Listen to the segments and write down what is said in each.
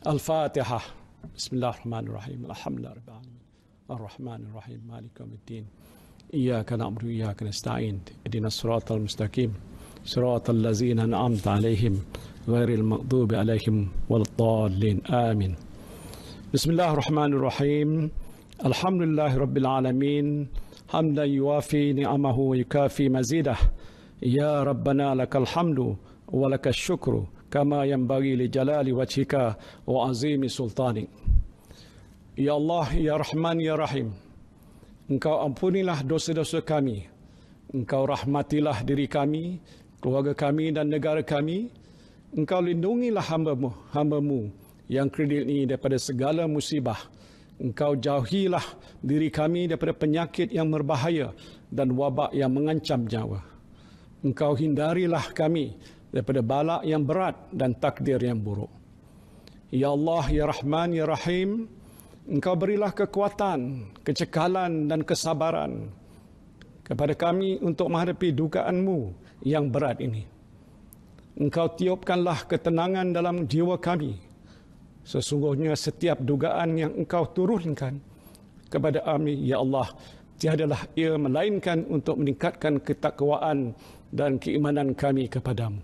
Al-Fatihah. Bismillahirrahmanirrahim. Alhamdulillah rabbil alamin. Ar-Rahmanir-Rahim. Maliki yaumiddin. Iyyaka na'budu wa iyyaka nasta'in. Ihdinas siratal mustaqim. Siratal ladzina an'amta 'alaihim ghairil maghdubi 'alaihim waladdallin. Amin. Bismillahirrahmanirrahim. Alhamdulillahi rabbil alamin. Hamdan yuwafi ni'amahu wa yukafi mazidah. Ya Rabbana lakal hamdu wa lakal syukru kama yanbaghi li jalali wajhika wa azimi sultanik. Ya Allah, Ya Rahman, Ya Rahim, Engkau ampunilah dosa-dosa kami. Engkau rahmatilah diri kami, keluarga kami dan negara kami. Engkau lindungilah hamba-Mu yang kredit ini daripada segala musibah. Engkau jauhilah diri kami daripada penyakit yang berbahaya dan wabak yang mengancam nyawa. Engkau hindarilah kami daripada bala yang berat dan takdir yang buruk. Ya Allah, Ya Rahman, Ya Rahim, Engkau berilah kekuatan, kecekalan dan kesabaran kepada kami untuk menghadapi dugaan-Mu yang berat ini. Engkau tiupkanlah ketenangan dalam jiwa kami. Sesungguhnya setiap dugaan yang Engkau turunkan kepada kami, Ya Allah, tiadalah ia melainkan untuk meningkatkan ketakwaan dan keimanan kami kepadamu.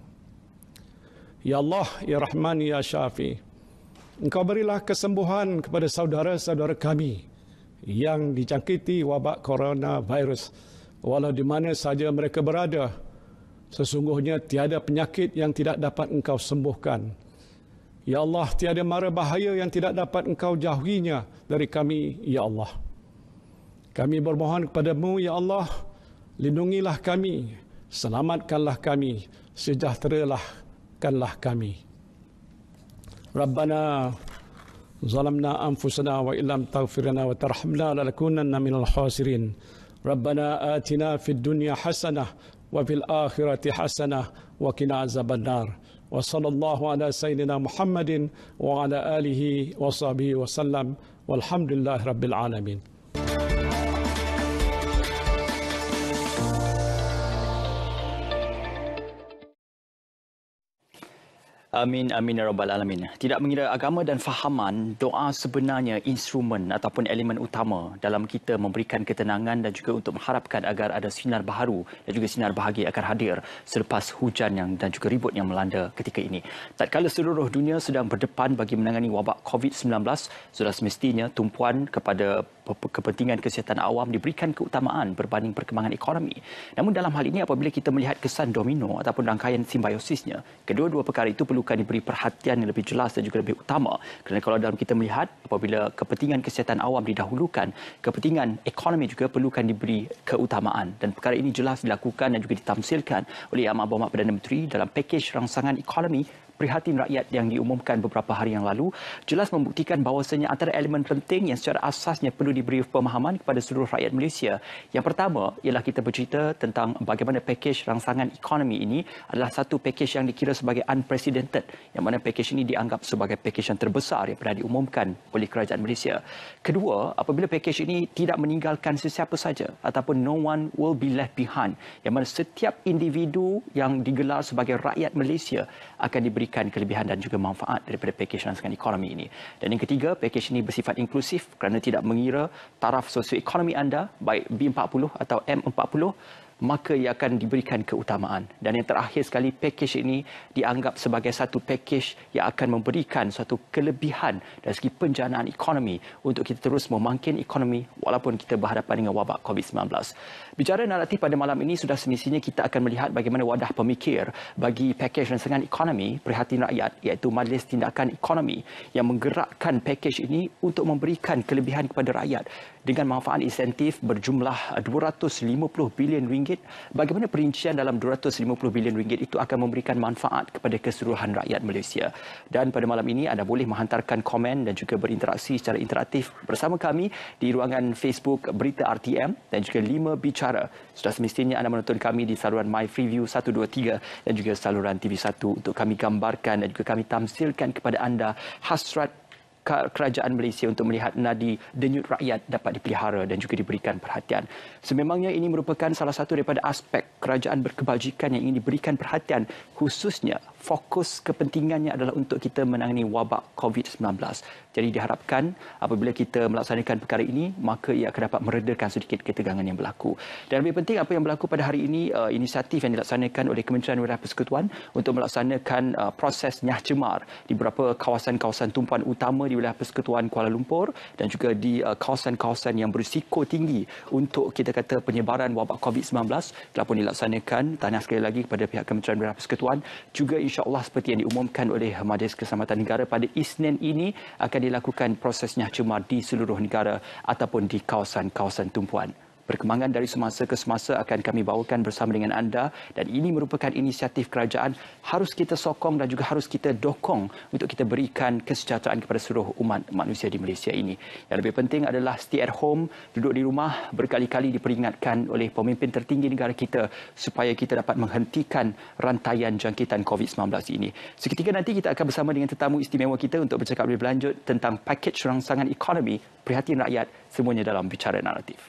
Ya Allah, Ya Rahman, Ya Syafi, Engkau berilah kesembuhan kepada saudara-saudara kami yang dijangkiti wabak coronavirus, walau di mana saja mereka berada. Sesungguhnya tiada penyakit yang tidak dapat Engkau sembuhkan. Ya Allah, tiada mara bahaya yang tidak dapat Engkau jauhinya dari kami, Ya Allah. Kami bermohon kepadamu, Ya Allah, lindungilah kami, selamatkanlah kami, sejahterakanlah kami. Rabbana zalamna anfusana wa illam taghfir lana wa tarhamna lanakunanna minal khasirin. Rabbana atina fid dunya hasanah wa fil akhirati hasanah wa qina azabannar. Wa sallallahu ala sayyidina Muhammadin wa ala alihi wa sahbihi wa sallam. Walhamdulillahi rabbil alamin. Amin, amin ya rabbal alamin. Tidak mengira agama dan fahaman, doa sebenarnya instrumen ataupun elemen utama dalam kita memberikan ketenangan dan juga untuk mengharapkan agar ada sinar baharu dan juga sinar bahagia akan hadir selepas hujan dan juga ribut yang melanda ketika ini. Tatkala seluruh dunia sedang berdepan bagi menangani wabak COVID-19, sudah semestinya tumpuan kepada kepentingan kesihatan awam diberikan keutamaan berbanding perkembangan ekonomi. Namun dalam hal ini apabila kita melihat kesan domino ataupun rangkaian simbiosisnya, kedua-dua perkara itu perlukan diberi perhatian yang lebih jelas dan juga lebih utama. Kerana kalau dalam kita melihat apabila kepentingan kesihatan awam didahulukan, kepentingan ekonomi juga perlukan diberi keutamaan. Dan perkara ini jelas dilakukan dan juga ditamsilkan oleh Amat Berhormat Perdana Menteri dalam pakej rangsangan ekonomi Prihatin Rakyat yang diumumkan beberapa hari yang lalu, jelas membuktikan bahawasanya antara elemen penting yang secara asasnya perlu diberi pemahaman kepada seluruh rakyat Malaysia. Yang pertama ialah kita bercerita tentang bagaimana pakej rangsangan ekonomi ini adalah satu pakej yang dikira sebagai unprecedented, yang mana pakej ini dianggap sebagai pakej yang terbesar yang pernah diumumkan oleh kerajaan Malaysia. Kedua, apabila pakej ini tidak meninggalkan sesiapa saja ataupun no one will be left behind, yang mana setiap individu yang digelar sebagai rakyat Malaysia akan diberikan kelebihan dan juga manfaat daripada pakej rangsangan ekonomi ini. Dan yang ketiga, pakej ini bersifat inklusif kerana tidak mengira taraf sosioekonomi anda, baik B40 atau M40, maka ia akan diberikan keutamaan. Dan yang terakhir sekali, pakej ini dianggap sebagai satu pakej yang akan memberikan suatu kelebihan dari segi penjanaan ekonomi untuk kita terus memangkin ekonomi walaupun kita berhadapan dengan wabak COVID-19. Bicara naratif pada malam ini, sudah semestinya kita akan melihat bagaimana wadah pemikir bagi pakej rangsangan ekonomi Prihatin Rakyat, iaitu Majlis Tindakan Ekonomi, yang menggerakkan pakej ini untuk memberikan kelebihan kepada rakyat dengan manfaat insentif berjumlah 250 bilion ringgit. Bagaimana perincian dalam 250 bilion ringgit itu akan memberikan manfaat kepada keseluruhan rakyat Malaysia. Dan pada malam ini anda boleh menghantarkan komen dan juga berinteraksi secara interaktif bersama kami di ruangan Facebook Berita RTM dan juga 5 Bicara. Sudah semestinya anda menonton kami di saluran My Freeview 123 dan juga saluran TV1 untuk kami gambarkan dan juga kami tamsilkan kepada anda hasrat kerajaan Malaysia untuk melihat nadi denyut rakyat dapat dipelihara dan juga diberikan perhatian. Sememangnya ini merupakan salah satu daripada aspek kerajaan berkebajikan yang ingin diberikan perhatian, khususnya fokus kepentingannya adalah untuk kita menangani wabak COVID-19. Jadi diharapkan apabila kita melaksanakan perkara ini, maka ia akan dapat meredakan sedikit ketegangan yang berlaku. Dan lebih penting, apa yang berlaku pada hari ini, inisiatif yang dilaksanakan oleh Kementerian Wilayah Persekutuan untuk melaksanakan proses Nyah Cemar di beberapa kawasan-kawasan tumpuan utama di wilayah Persekutuan Kuala Lumpur dan juga di kawasan-kawasan yang berisiko tinggi untuk kita kata penyebaran wabak COVID-19 telah pun dilaksanakan. Tahniah sekali lagi kepada pihak Kementerian Wilayah Persekutuan. Juga insya-Allah seperti yang diumumkan oleh Majlis Keselamatan Negara pada Isnin ini akan dilakukan proses Nyah Cemar di seluruh negara ataupun di kawasan-kawasan tumpuan. Perkembangan dari semasa ke semasa akan kami bawakan bersama dengan anda, dan ini merupakan inisiatif kerajaan harus kita sokong dan juga harus kita dokong untuk kita berikan kesejahteraan kepada seluruh umat manusia di Malaysia ini. Yang lebih penting adalah stay at home, duduk di rumah. Berkali-kali diperingatkan oleh pemimpin tertinggi negara kita supaya kita dapat menghentikan rantaian jangkitan COVID-19 ini. Seketika nanti kita akan bersama dengan tetamu istimewa kita untuk bercakap lebih lanjut tentang pakej rangsangan ekonomi prihatin rakyat, semuanya dalam Bicara Naratif.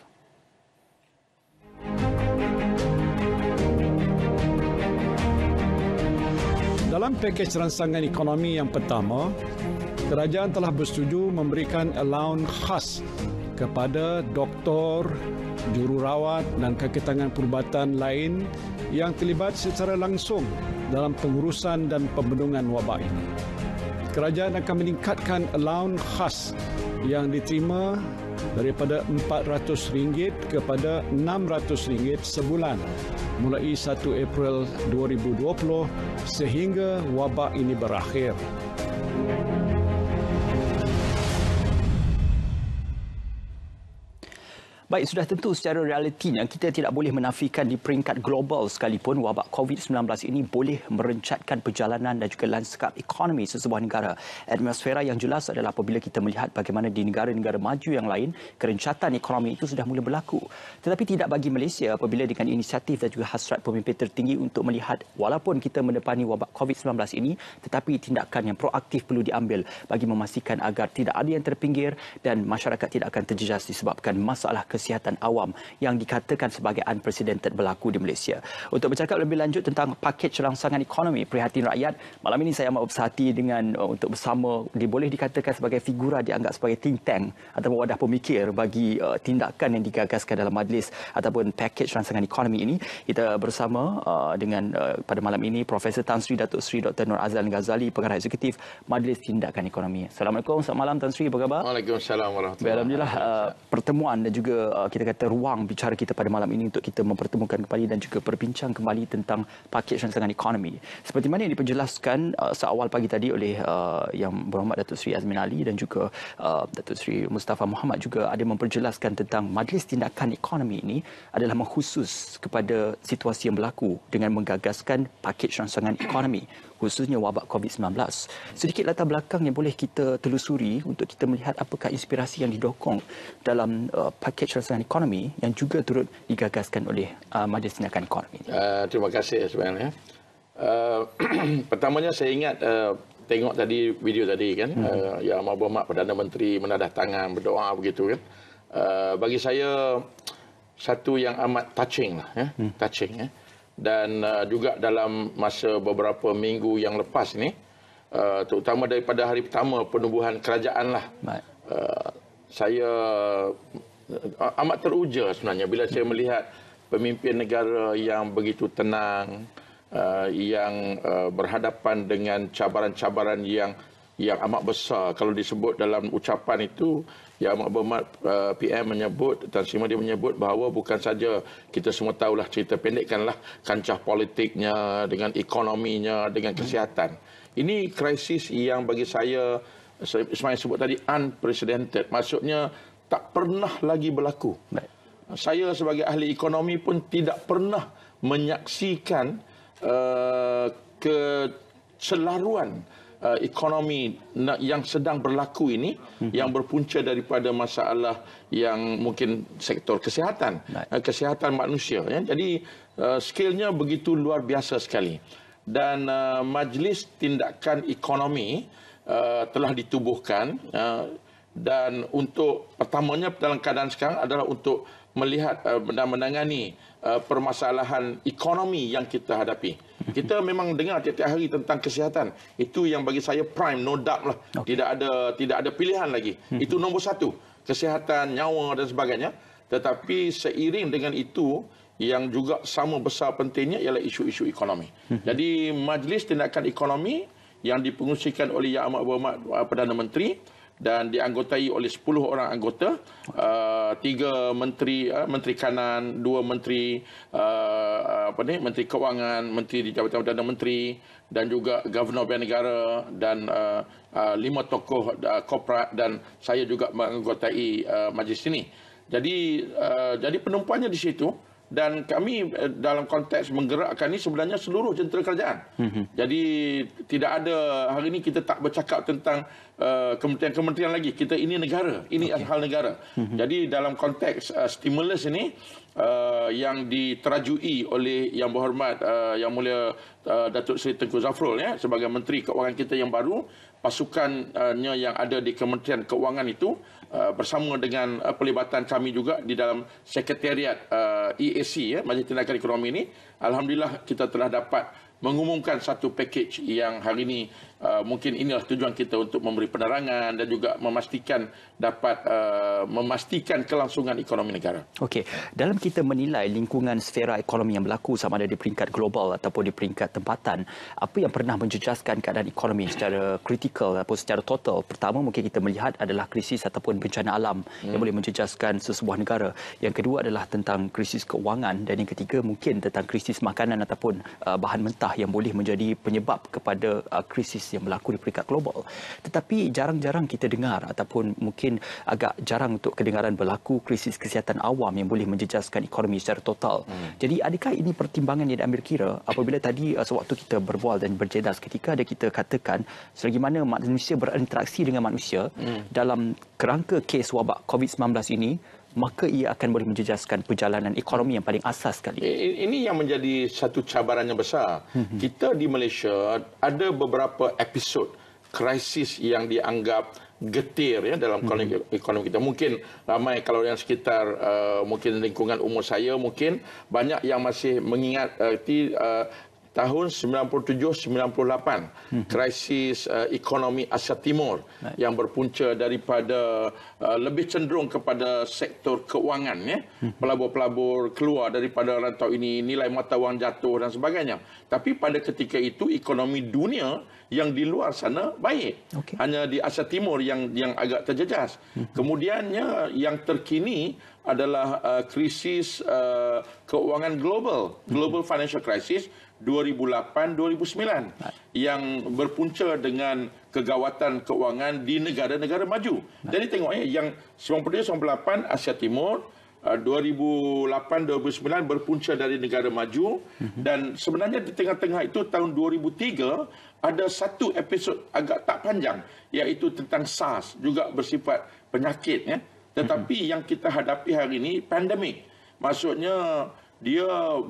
Dalam pakej rangsangan ekonomi yang pertama, kerajaan telah bersetuju memberikan allowance khas kepada doktor, jururawat dan kaki tangan perubatan lain yang terlibat secara langsung dalam pengurusan dan pembendungan wabak ini. Kerajaan akan meningkatkan allowance khas yang diterima daripada RM400 kepada RM600 sebulan mulai 1 April 2020 sehingga wabak ini berakhir. Baik, sudah tentu secara realitinya kita tidak boleh menafikan di peringkat global sekalipun wabak COVID-19 ini boleh merencatkan perjalanan dan juga lanskap ekonomi sesebuah negara. Atmosfera yang jelas adalah apabila kita melihat bagaimana di negara-negara maju yang lain, kerencatan ekonomi itu sudah mula berlaku. Tetapi tidak bagi Malaysia apabila dengan inisiatif dan juga hasrat pemimpin tertinggi untuk melihat walaupun kita mendepani wabak COVID-19 ini, tetapi tindakan yang proaktif perlu diambil bagi memastikan agar tidak ada yang terpinggir dan masyarakat tidak akan terjejas disebabkan masalah kesihatan awam yang dikatakan sebagai unprecedented berlaku di Malaysia. Untuk bercakap lebih lanjut tentang pakej rangsangan ekonomi prihatin rakyat, malam ini saya amat berhati dengan untuk bersama, boleh dikatakan sebagai figura dianggap sebagai think tank ataupun wadah pemikir bagi tindakan yang digagaskan dalam majlis ataupun pakej rangsangan ekonomi ini. Kita bersama dengan pada malam ini Profesor Tan Sri Datuk Sri Dr. Nur Azlan Ghazali, Pengarah Eksekutif Majlis Tindakan Ekonomi. Assalamualaikum, selamat malam Tan Sri, apa khabar? Waalaikumsalam warahmatullahi wabarakatuh. Alhamdulillah, pertemuan dan juga kita kata ruang bicara kita pada malam ini untuk kita mempertemukan kembali dan juga berbincang kembali tentang pakej rangsangan ekonomi. Seperti mana yang diperjelaskan seawal pagi tadi oleh Yang Berhormat Datuk Seri Azmin Ali dan juga Datuk Seri Mustafa Muhammad juga ada memperjelaskan tentang Majlis Tindakan Ekonomi ini adalah mengkhusus kepada situasi yang berlaku dengan menggagaskan pakej rangsangan ekonomi khususnya wabak COVID-19. Sedikit latar belakang yang boleh kita telusuri untuk kita melihat apakah inspirasi yang didokong dalam pakej rangsangan ekonomi yang juga turut digagaskan oleh Majlis Tindakan Ekonomi. Terima kasih sebenarnya. Pertamanya saya ingat tengok tadi video tadi kan, Yang Berhormat Perdana Menteri menadah tangan berdoa begitu kan. Bagi saya satu yang amat touching lah ya, touching ya. Dan juga dalam masa beberapa minggu yang lepas ni, terutama daripada hari pertama penubuhan kerajaan lah, saya amat teruja sebenarnya bila saya melihat pemimpin negara yang begitu tenang, yang berhadapan dengan cabaran-cabaran yang amat besar. Kalau disebut dalam ucapan itu, Yang Berhormat PM menyebut, Tan Sri Mahathir menyebut bahawa bukan saja kita semua tahulah cerita pendekkanlah kancah politiknya, dengan ekonominya, dengan kesihatan. Ini krisis yang bagi saya, seperti sebut tadi, unprecedented. Maksudnya tak pernah lagi berlaku. Saya sebagai ahli ekonomi pun tidak pernah menyaksikan keselaruan ekonomi yang sedang berlaku ini, yang berpunca daripada masalah yang mungkin sektor kesihatan, kesihatan manusia. Ya. Jadi skalenya begitu luar biasa sekali. Dan Majlis Tindakan Ekonomi telah ditubuhkan dan untuk pertamanya dalam keadaan sekarang adalah untuk melihat dan menangani permasalahan ekonomi yang kita hadapi. Kita memang dengar tiap-tiap hari tentang kesihatan. Itu yang bagi saya prime, no doubt lah. Okay. Tidak ada pilihan lagi. Itu nombor satu. Kesihatan, nyawa dan sebagainya. Tetapi seiring dengan itu, yang juga sama besar pentingnya ialah isu-isu ekonomi. Jadi Majlis Tindakan Ekonomi yang dipengurusikan oleh Yang Amat Berhormat Perdana Menteri dan dianggotai oleh 10 orang anggota, 3 menteri, menteri kanan, 2 menteri menteri kewangan, menteri di Jabatan Perdana Menteri dan juga Governor Bank Negara dan 5 tokoh korporat dan saya juga menganggotai majlis ini. Jadi penumpuannya di situ. Dan kami dalam konteks menggerakkan ini sebenarnya seluruh jentera kerajaan. Jadi tidak ada, hari ini kita tak bercakap tentang kementerian-kementerian lagi. Kita ini negara, ini hal negara. Jadi dalam konteks stimulus ini yang diterajui oleh Yang Berhormat Yang Mulia Datuk Seri Tengku Zafrul sebagai Menteri Keuangan kita yang baru, pasukannya yang ada di Kementerian Keuangan itu bersama dengan pelibatan kami juga di dalam Sekretariat EAC, Majlis Tindakan Ekonomi ini, alhamdulillah kita telah dapat mengumumkan satu package yang hari ini mungkin inilah tujuan kita untuk memberi penerangan dan juga memastikan dapat memastikan kelangsungan ekonomi negara. Okey, dalam kita menilai lingkungan sfera ekonomi yang berlaku sama ada di peringkat global ataupun di peringkat tempatan, apa yang pernah menjejaskan keadaan ekonomi secara kritikal ataupun secara total? Pertama mungkin kita melihat adalah krisis ataupun bencana alam yang boleh menjejaskan sesebuah negara. Yang kedua adalah tentang krisis keuangan dan yang ketiga mungkin tentang krisis makanan ataupun bahan mentah yang boleh menjadi penyebab kepada krisis yang berlaku di peringkat global. Tetapi jarang-jarang kita dengar ataupun mungkin agak jarang untuk kedengaran berlaku krisis kesihatan awam yang boleh menjejaskan ekonomi secara total. Jadi adakah ini pertimbangan yang diambil kira apabila tadi sewaktu kita berbual dan berjelas ketika ada kita katakan selagi mana manusia berinteraksi dengan manusia dalam kerangka kes wabak COVID-19 ini, maka ia akan boleh menjejaskan perjalanan ekonomi yang paling asas sekali. Ini yang menjadi satu cabaran yang besar. Kita di Malaysia ada beberapa episod krisis yang dianggap getir dalam ekonomi kita. Mungkin ramai kalau yang sekitar mungkin lingkungan umur saya mungkin banyak yang masih mengingat tahun 97-98 krisis ekonomi Asia Timur yang berpunca daripada lebih cenderung kepada sektor keuangan pelabur-pelabur keluar daripada rantau ini, nilai mata wang jatuh dan sebagainya. Tapi pada ketika itu ekonomi dunia yang di luar sana baik. Hanya di Asia Timur yang agak terjejas. Kemudiannya yang terkini adalah krisis keuangan global financial crisis 2008-2009 yang berpunca dengan kegawatan keuangan di negara-negara maju. Jadi tengok yang 97-98 Asia Timur, 2008-2009 berpunca dari negara maju dan sebenarnya di tengah-tengah itu tahun 2003 ada satu episod agak tak panjang iaitu tentang SARS juga bersifat penyakit tetapi yang kita hadapi hari ini pandemik. Maksudnya dia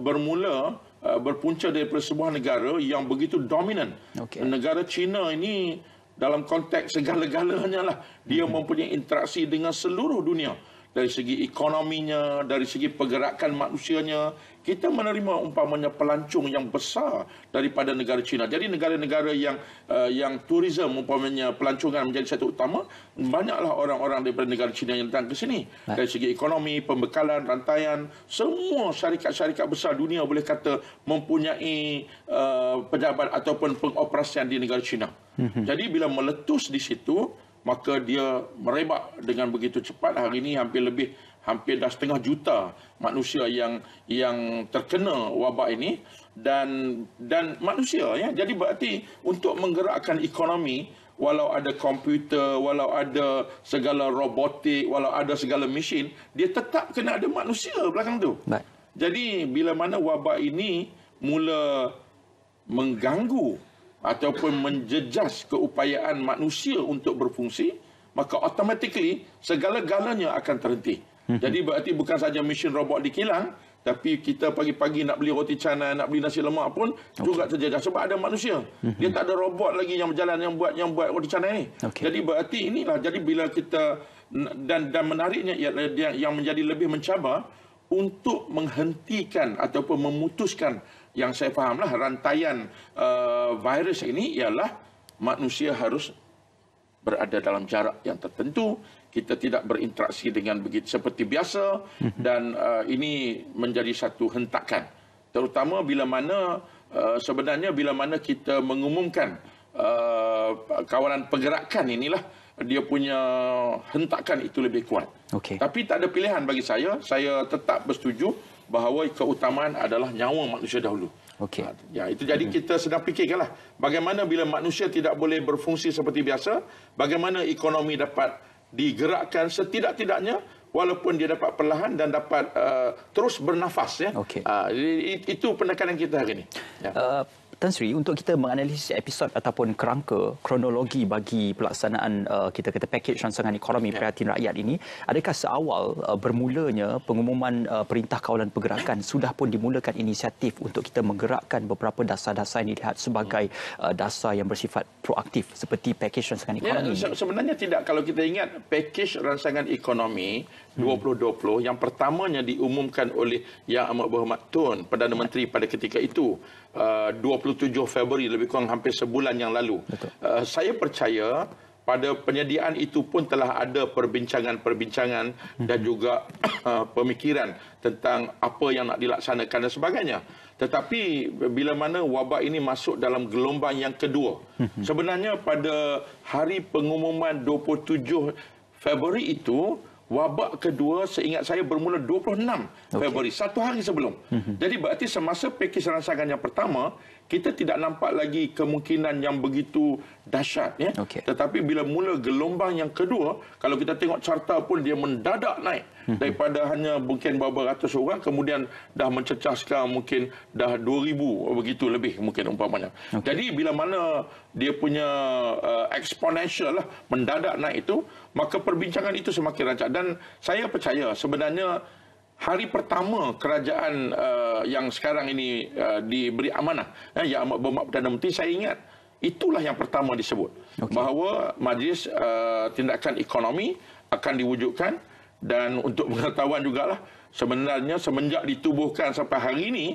berpunca daripada sebuah negara yang begitu dominan. Negara China ini dalam konteks segala-galanya lah dia mempunyai interaksi dengan seluruh dunia. Dari segi ekonominya, dari segi pergerakan manusianya, kita menerima umpamanya pelancong yang besar daripada negara China. Jadi negara-negara yang turisme umpamanya pelancongan menjadi satu utama, banyaklah orang-orang daripada negara China yang datang ke sini. Dari segi ekonomi, pembekalan, rantaian, semua syarikat-syarikat besar dunia boleh kata mempunyai pejabat ataupun pengoperasian di negara China. Jadi bila meletus di situ, maka dia merebak dengan begitu cepat. Hari ini hampir dah 1,5 juta manusia yang terkena wabak ini dan manusia Jadi berarti untuk menggerakkan ekonomi, walau ada komputer, walau ada segala robotik, walau ada segala mesin, dia tetap kena ada manusia belakang tu. Jadi bila mana wabak ini mula mengganggu ataupun menjejas keupayaan manusia untuk berfungsi, maka automatically segala-galanya akan terhenti. Jadi berarti bukan saja mesin robot dikilang, Tapi kita pagi-pagi nak beli roti canai, nak beli nasi lemak pun juga terjaga sebab ada manusia. Dia tak ada robot lagi yang berjalan yang buat roti canai ni. Jadi berarti inilah, jadi bila kita dan menariknya yang menjadi lebih mencabar untuk menghentikan ataupun memutuskan, yang saya fahamlah rantaian virus ini ialah manusia harus berada dalam jarak yang tertentu, kita tidak berinteraksi dengan begitu seperti biasa, dan ini menjadi satu hentakan. Terutama bila mana sebenarnya bila mana kita mengumumkan kawalan pergerakan inilah, dia punya hentakan itu lebih kuat. Tapi tak ada pilihan bagi saya tetap bersetuju bahawa keutamaan adalah nyawa manusia dahulu. Ya, itu jadi kita sedang fikirkanlah bagaimana bila manusia tidak boleh berfungsi seperti biasa, bagaimana ekonomi dapat digerakkan setidak-tidaknya walaupun dia dapat perlahan dan dapat terus bernafas, ya. Itu penekanan kita hari ini. Ya. Tan Sri, untuk kita menganalisis episod ataupun kerangka kronologi bagi pelaksanaan kita kata pakej rangsangan ekonomi prihatin rakyat ini, adakah seawal bermulanya pengumuman Perintah Kawalan Pergerakan sudah pun dimulakan inisiatif untuk kita menggerakkan beberapa dasar-dasar yang dilihat sebagai dasar yang bersifat proaktif seperti pakej rangsangan ekonomi? Sebenarnya tidak. Kalau kita ingat pakej rangsangan ekonomi 2020 yang pertamanya diumumkan oleh Yang Amat Berhormat Tun Perdana Menteri pada ketika itu 27 Februari, lebih kurang hampir sebulan yang lalu. Saya percaya pada penyediaan itu pun telah ada perbincangan-perbincangan dan juga pemikiran tentang apa yang nak dilaksanakan dan sebagainya. Tetapi bila mana wabak ini masuk dalam gelombang yang kedua, sebenarnya pada hari pengumuman 27 Februari itu, wabak kedua seingat saya bermula 26 Februari, satu hari sebelum. Jadi berarti semasa pakej rangsangan yang pertama, kita tidak nampak lagi kemungkinan yang begitu dahsyat, ya. Tetapi bila mula gelombang yang kedua, kalau kita tengok carta pun dia mendadak naik daripada hanya mungkin beberapa ratus orang, kemudian dah mencecah sekarang mungkin dah 2,000 begitu lebih mungkin umpamanya. Jadi bila mana dia punya exponential lah, mendadak naik itu, maka perbincangan itu semakin rancak. Dan saya percaya sebenarnya hari pertama kerajaan yang sekarang ini diberi amanah, Yang Amat Berhormat Perdana Menteri, saya ingat itulah yang pertama disebut bahawa Majlis Tindakan Ekonomi akan diwujudkan. Dan untuk pengetahuan jugalah, sebenarnya semenjak ditubuhkan sampai hari ini,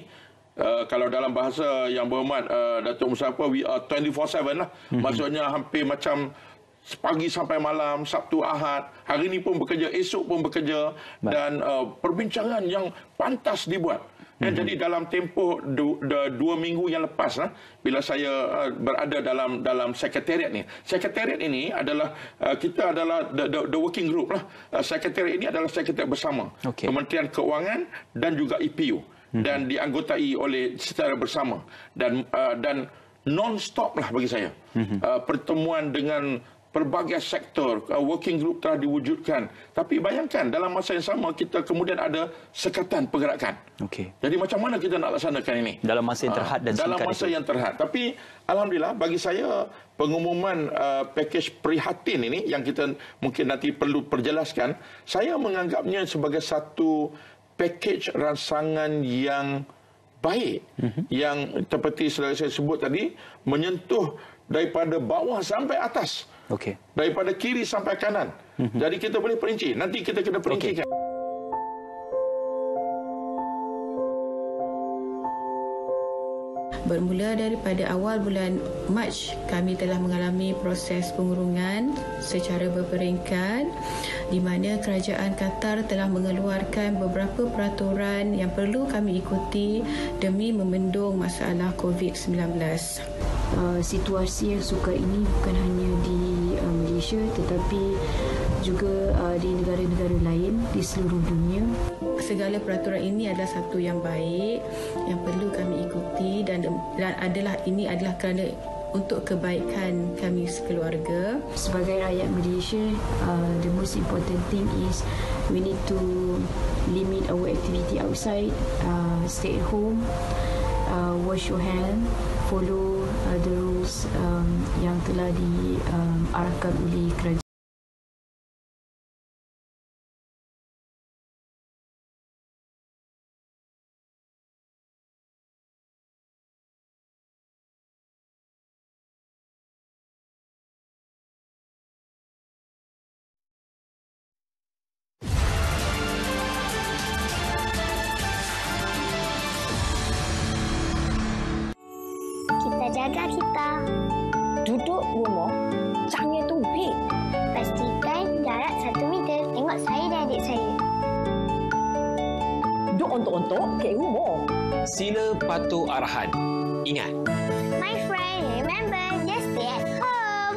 kalau dalam bahasa Yang Berhormat Datuk Musafir, we are 24/7 lah. Maksudnya hampir macam pagi sampai malam, Sabtu, Ahad, hari ini pun bekerja, esok pun bekerja, dan perbincangan yang pantas dibuat. Jadi dalam tempoh 2 minggu yang lepas, bila saya berada dalam sekretariat ni. Sekretariat ini adalah kita adalah the working group lah. Sekretariat ini adalah sekretariat bersama Kementerian Keuangan dan juga EPU, dan dianggotai oleh secara bersama, dan non-stop lah bagi saya. Pertemuan dengan pelbagai sektor, working group telah diwujudkan. Tapi bayangkan dalam masa yang sama kita kemudian ada sekatan pergerakan. Jadi macam mana kita nak laksanakan ini? Dalam masa yang terhad dan dalam masa yang terhad. Tapi alhamdulillah bagi saya pengumuman pakej prihatin ini yang kita mungkin nanti perlu perjelaskan, saya menganggapnya sebagai satu pakej rangsangan yang baik, yang seperti saya sebut tadi, menyentuh daripada bawah sampai atas. Daripada kiri sampai kanan. Jadi kita boleh perinci. Nanti kita kena perincikan. Bermula daripada awal bulan Mac, kami telah mengalami proses pengurungan secara berperingkat, di mana kerajaan Qatar telah mengeluarkan beberapa peraturan yang perlu kami ikuti demi membendung masalah COVID-19. Situasi yang sukar ini bukan hanya di Malaysia tetapi juga di negara-negara lain di seluruh dunia. Segala peraturan ini adalah satu yang baik yang perlu kami ikuti, dan ini adalah kerana untuk kebaikan kami sekeluarga. Sebagai rakyat Malaysia, the most important thing is we need to limit our activity outside, stay at home, wash your hand, follow the rules yang telah diarahkan oleh kerajaan. jaga kita. Duduk rumah, jangan tubik. Pastikan jarak 1 meter. Tengok saya dan adik saya. Duk ontok-ontok ke rumah. Sila patuh arahan. Ingat, My friend, remember, just stay at home.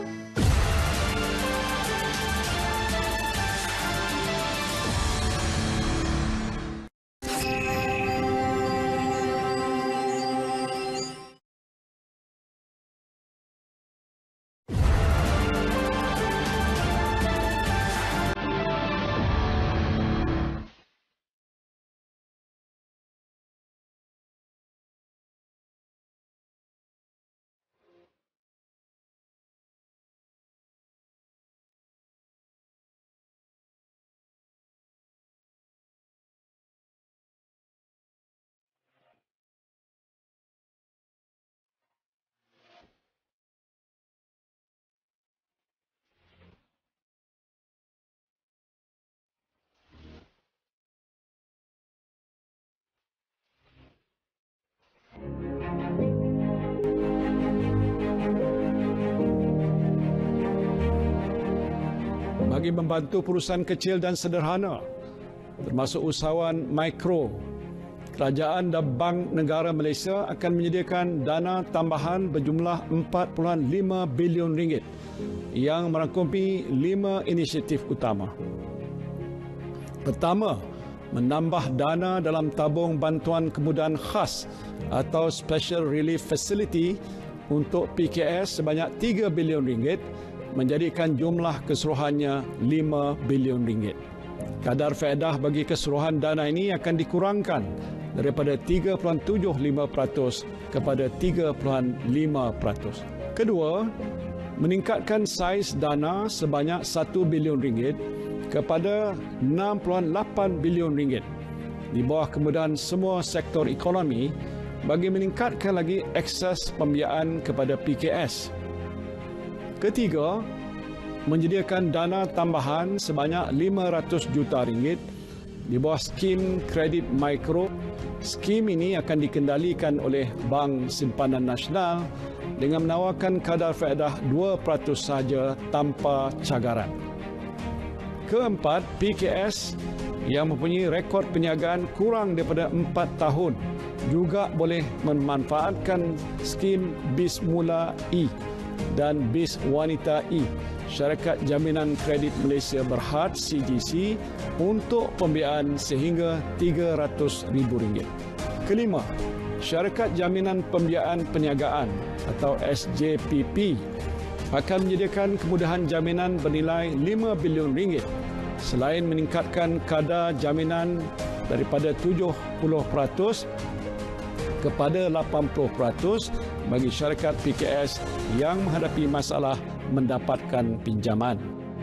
Bagi membantu perusahaan kecil dan sederhana, termasuk usahawan mikro, Kerajaan dan Bank Negara Malaysia akan menyediakan dana tambahan berjumlah 4.5 bilion ringgit yang merangkumi 5 inisiatif utama. Pertama, menambah dana dalam tabung bantuan kemudahan khas atau Special Relief Facility untuk PKS sebanyak 3 bilion ringgit, menjadikan jumlah keseluruhannya 5 bilion ringgit. Kadar faedah bagi keseluruhan dana ini akan dikurangkan daripada 3.75% kepada 3.5%. Kedua, meningkatkan saiz dana sebanyak 1 bilion ringgit kepada 6.8 bilion ringgit di bawah kemudahan semua sektor ekonomi bagi meningkatkan lagi akses pembiayaan kepada PKS. Ketiga, menyediakan dana tambahan sebanyak 500 juta ringgit di bawah skim kredit mikro. Skim ini akan dikendalikan oleh Bank Simpanan Nasional dengan menawarkan kadar faedah 2% sahaja tanpa cagaran. Keempat, PKS yang mempunyai rekod perniagaan kurang daripada 4 tahun juga boleh memanfaatkan skim BIS Mula E dan BIS Wanita E, Syarikat Jaminan Kredit Malaysia Berhad CGC, untuk pembiayaan sehingga RM300,000. Kelima, Syarikat Jaminan Pembiayaan Perniagaan atau SJPP akan menyediakan kemudahan jaminan bernilai 5 bilion ringgit selain meningkatkan kadar jaminan daripada 70% kepada 80% bagi syarikat PKS yang menghadapi masalah mendapatkan pinjaman.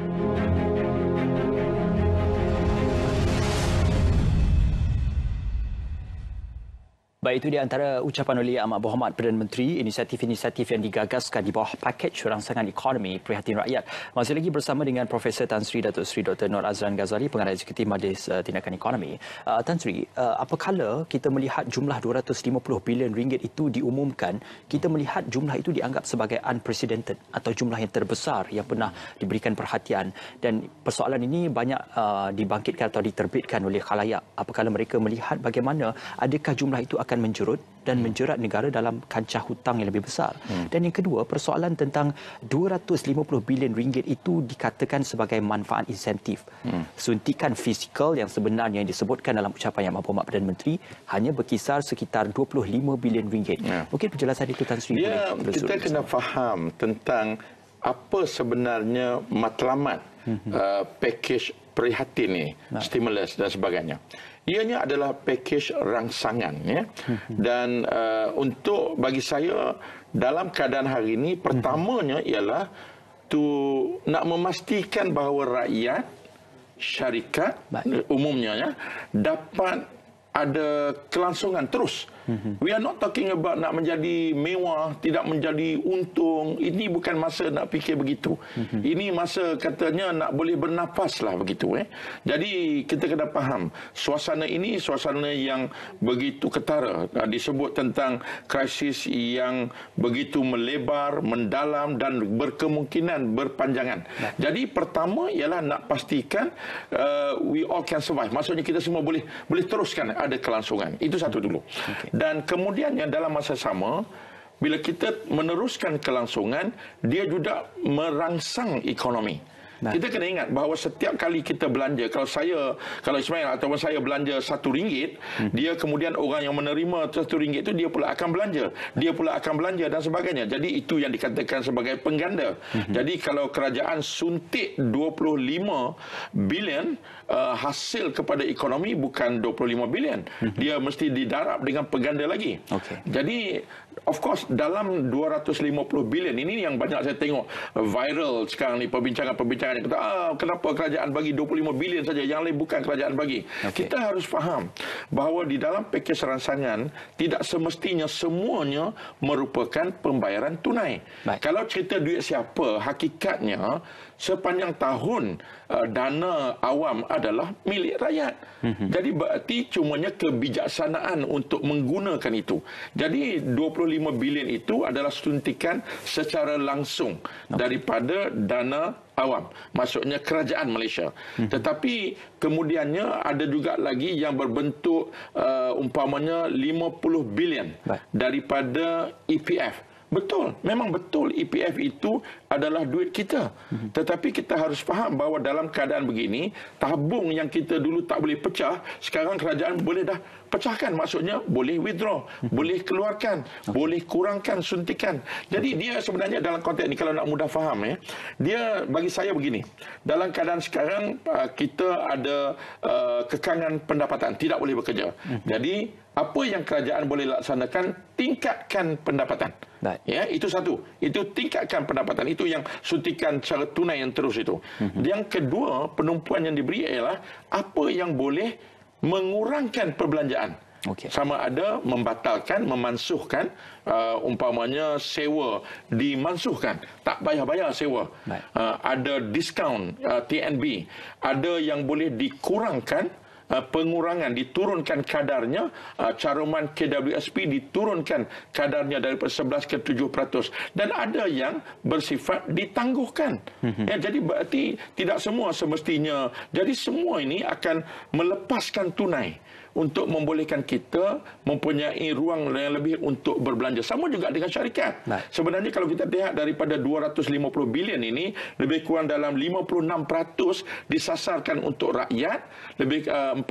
Baik, itu di antara ucapan oleh Ahmad Berhormat Perdana Menteri, inisiatif-inisiatif yang digagaskan di bawah pakej rangsangan ekonomi prihatin rakyat. Masih lagi bersama dengan Profesor Tan Sri Datuk Sri Dr. Nur Azlan Ghazali, Pengarah Eksekutif Majlis Tindakan Ekonomi. Tan Sri, apakala kita melihat jumlah 250 bilion ringgit itu diumumkan, kita melihat jumlah itu dianggap sebagai unprecedented atau jumlah yang terbesar yang pernah diberikan perhatian, dan persoalan ini banyak dibangkitkan atau diterbitkan oleh khalayak apabila mereka melihat bagaimana adakah jumlah itu akan menjerut dan menjerat negara dalam kancah hutang yang lebih besar. Dan yang kedua, persoalan tentang 250 bilion ringgit itu dikatakan sebagai manfaat insentif. Suntikan fizikal yang sebenarnya yang disebutkan dalam ucapan Yang Berhormat Perdana Menteri hanya berkisar sekitar 25 bilion ringgit. Mungkin penjelasan itu Tan Sri. Kita kena faham tentang apa sebenarnya matlamat pakej prihatin ni, stimulus dan sebagainya. Ianya adalah pakej rangsangan, ya. Dan untuk bagi saya dalam keadaan hari ini, pertamanya ialah nak memastikan bahawa rakyat, syarikat umumnya, ya, dapat ada kelangsungan terus. We are not talking about nak menjadi mewah, tidak menjadi untung. Ini bukan masa nak fikir begitu. Ini masa katanya nak boleh bernafas lah begitu. Jadi kita kena faham, suasana ini suasana yang begitu ketara. Disebut tentang krisis yang begitu melebar, mendalam dan berkemungkinan berpanjangan. Jadi pertama ialah nak pastikan we all can survive. Maksudnya kita semua boleh teruskan ada kelangsungan. Itu satu dulu. Dan kemudiannya dalam masa sama, bila kita meneruskan kelangsungan, dia juga merangsang ekonomi. Kita kena ingat bahawa setiap kali kita belanja, kalau Ismail ataupun saya belanja RM1, dia kemudian orang yang menerima RM1 itu dia pula akan belanja dan sebagainya. Jadi itu yang dikatakan sebagai pengganda. Jadi kalau kerajaan suntik 25 bilion hasil kepada ekonomi bukan 25 bilion. Dia mesti didarab dengan pengganda lagi. Jadi of course dalam 250 bilion ini yang banyak saya tengok viral sekarang ni, perbincangan yang kata kenapa kerajaan bagi 25 bilion saja, yang lain bukan kerajaan bagi. Kita harus faham bahawa di dalam pakej rangsangan tidak semestinya semuanya merupakan pembayaran tunai. Kalau cerita duit siapa, hakikatnya sepanjang tahun dana awam adalah milik rakyat. Jadi berarti cumanya kebijaksanaan untuk menggunakan itu. Jadi 25 bilion itu adalah suntikan secara langsung daripada dana awam, maksudnya kerajaan Malaysia. Tetapi kemudiannya ada juga lagi yang berbentuk umpamanya 50 bilion daripada EPF. Betul, memang betul EPF itu adalah duit kita. Tetapi kita harus faham bahawa dalam keadaan begini, tabung yang kita dulu tak boleh pecah, sekarang kerajaan boleh dah pecahkan. Maksudnya boleh withdraw, boleh keluarkan, boleh kurangkan suntikan. Jadi dia sebenarnya dalam konteks ini, kalau nak mudah faham, dia bagi saya begini. Dalam keadaan sekarang kita ada kekangan pendapatan, tidak boleh bekerja. Jadi apa yang kerajaan boleh laksanakan, tingkatkan pendapatan. Ya, itu satu. Itu tingkatkan pendapatan. Itu yang suntikan secara tunai yang terus itu. Yang kedua, penumpuan yang diberi ialah apa yang boleh mengurangkan perbelanjaan. Sama ada membatalkan, memansuhkan, umpamanya sewa dimansuhkan, tak payah bayar sewa. Ada diskaun TNB, ada yang boleh dikurangkan, pengurangan, diturunkan kadarnya, caruman KWSP diturunkan kadarnya daripada 11 ke 7%, dan ada yang bersifat ditangguhkan. Jadi berarti tidak semua semestinya. Jadi semua ini akan melepaskan tunai untuk membolehkan kita mempunyai ruang yang lebih untuk berbelanja. Sama juga dengan syarikat. Sebenarnya kalau kita lihat daripada 250 bilion ini, lebih kurang dalam 56% disasarkan untuk rakyat, lebih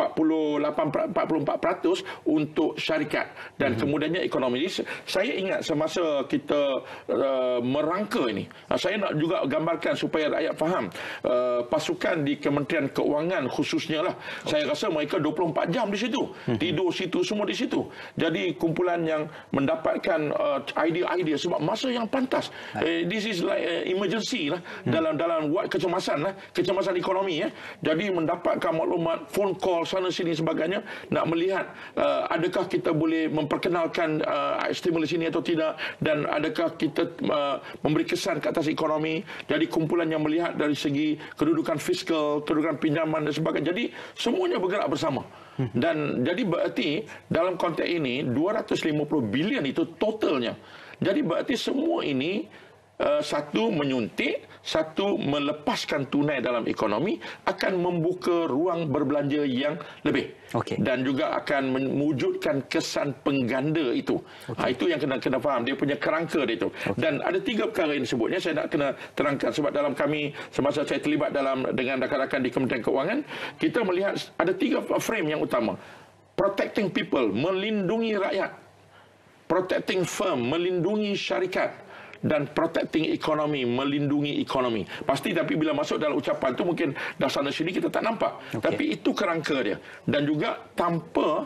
44% untuk syarikat, dan kemudiannya ekonomi. Saya ingat semasa kita merangka ini, saya nak juga gambarkan supaya rakyat faham, pasukan di Kementerian Keuangan khususnya lah, saya rasa mereka 24 jam di situ. Tidur situ, semua di situ. Jadi kumpulan yang mendapatkan idea-idea sebab masa yang pantas. This is like emergency lah, dalam wad kecemasan lah, kecemasan ekonomi. Jadi mendapatkan maklumat, phone call sana sini sebagainya, nak melihat adakah kita boleh memperkenalkan stimulus ini atau tidak, dan adakah kita memberi kesan ke atas ekonomi. Jadi kumpulan yang melihat dari segi kedudukan fiskal, kedudukan pinjaman dan sebagainya. Jadi semuanya bergerak bersama. Dan jadi berarti dalam konteks ini 250 bilion itu totalnya. Jadi berarti semua ini satu menyuntik, satu melepaskan tunai dalam ekonomi, akan membuka ruang berbelanja yang lebih. Dan juga akan mewujudkan kesan pengganda itu. Itu yang kena faham, dia punya kerangka dia itu. Dan ada 3 perkara yang disebutnya, saya nak kena terangkan sebab dalam kami, semasa saya terlibat dengan rakan-rakan di Kementerian Keuangan, kita melihat ada 3 frame yang utama. Protecting people, melindungi rakyat. Protecting firm, melindungi syarikat. Dan protecting economy, melindungi ekonomi. Pasti, tapi bila masuk dalam ucapan tu mungkin dah sana sini kita tak nampak. Tapi itu kerangka dia. Dan juga tanpa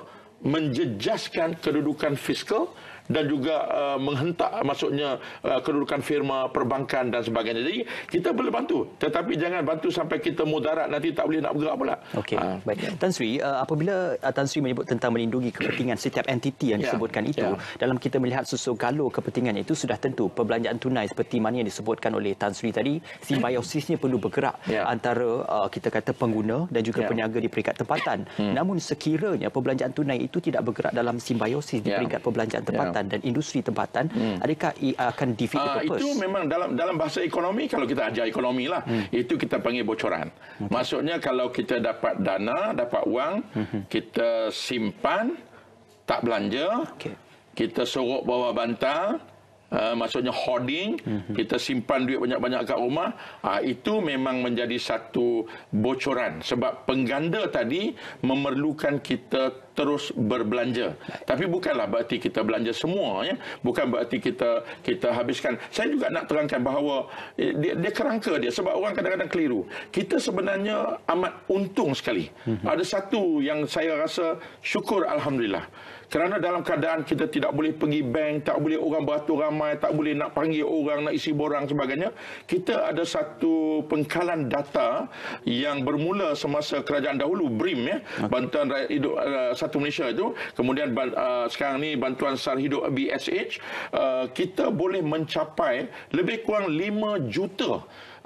menjejaskan kedudukan fiskal dan juga menghentak maksudnya kedudukan firma perbankan dan sebagainya. Jadi kita boleh bantu, tetapi jangan bantu sampai kita mudarat nanti tak boleh nak bergerak pula. Okey, baik. Tan Sri, apabila Tan Sri menyebut tentang melindungi kepentingan setiap entiti yang disebutkan itu, dalam kita melihat susuk galur kepentingan itu sudah tentu perbelanjaan tunai seperti mana yang disebutkan oleh Tan Sri tadi, simbiosisnya perlu bergerak antara kita kata pengguna dan juga peniaga di peringkat tempatan. Namun sekiranya perbelanjaan tunai itu tidak bergerak dalam simbiosis di peringkat perbelanjaan tempatan dan industri tempatan, adakah akan defeat the purpose? Itu memang dalam bahasa ekonomi, kalau kita ajar ekonomi lah, itu kita panggil bocoran. Maksudnya kalau kita dapat dana, dapat wang, kita simpan, tak belanja, kita sorok bawah bantal, maksudnya hoarding, kita simpan duit banyak-banyak kat rumah, itu memang menjadi satu bocoran sebab pengganda tadi memerlukan kita terus berbelanja. Tapi bukanlah berarti kita belanja semua, ya. Bukan berarti kita habiskan. Saya juga nak terangkan bahawa dia kerangka dia sebab orang kadang-kadang keliru. Kita sebenarnya amat untung sekali. Ada satu yang saya rasa syukur alhamdulillah. Kerana dalam keadaan kita tidak boleh pergi bank, tak boleh orang beratur ramai, tak boleh nak panggil orang, nak isi borang sebagainya, kita ada satu pengkalan data yang bermula semasa kerajaan dahulu, BRIM, ya, Bantuan Rakyat Hidup Satu Malaysia itu, kemudian sekarang ni Bantuan Sara Hidup BSH, kita boleh mencapai lebih kurang 5 juta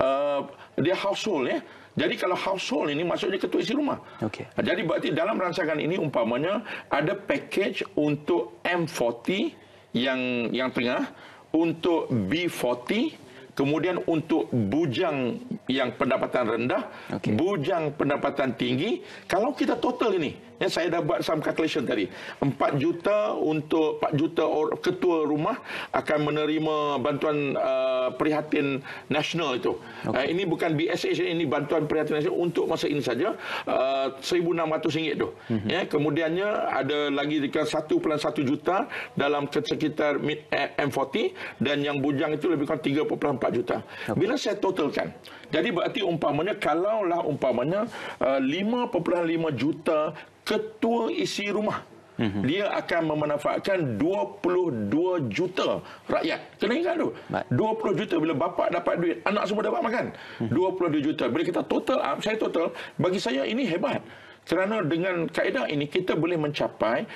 dia household, ya. Jadi kalau household ini maksudnya ketua isi rumah. Jadi berarti dalam rancangan ini umpamanya ada package untuk M40 yang tengah, untuk B40, kemudian untuk bujang yang pendapatan rendah, bujang pendapatan tinggi. Kalau kita total ini, ya, saya dah buat some calculation tadi, 4 juta untuk 4 juta ketua rumah akan menerima bantuan prihatin nasional itu. Ini bukan BSH, ini bantuan prihatin nasional untuk masa ini saja, RM1,600 tu. Ya, kemudiannya ada lagi 1,1 juta dalam sekitar M40 dan yang bujang itu lebih kurang 3,4 juta. Bila saya totalkan, jadi berarti umpamanya kalaulah umpamanya 5,5 juta ketua isi rumah, dia akan memanfaatkan 22 juta rakyat. Kena ingat tu, 20 juta bila bapa dapat duit, anak semua dapat makan. 22 juta. Bila kita total up, saya total, bagi saya ini hebat. Kerana dengan kaedah ini kita boleh mencapai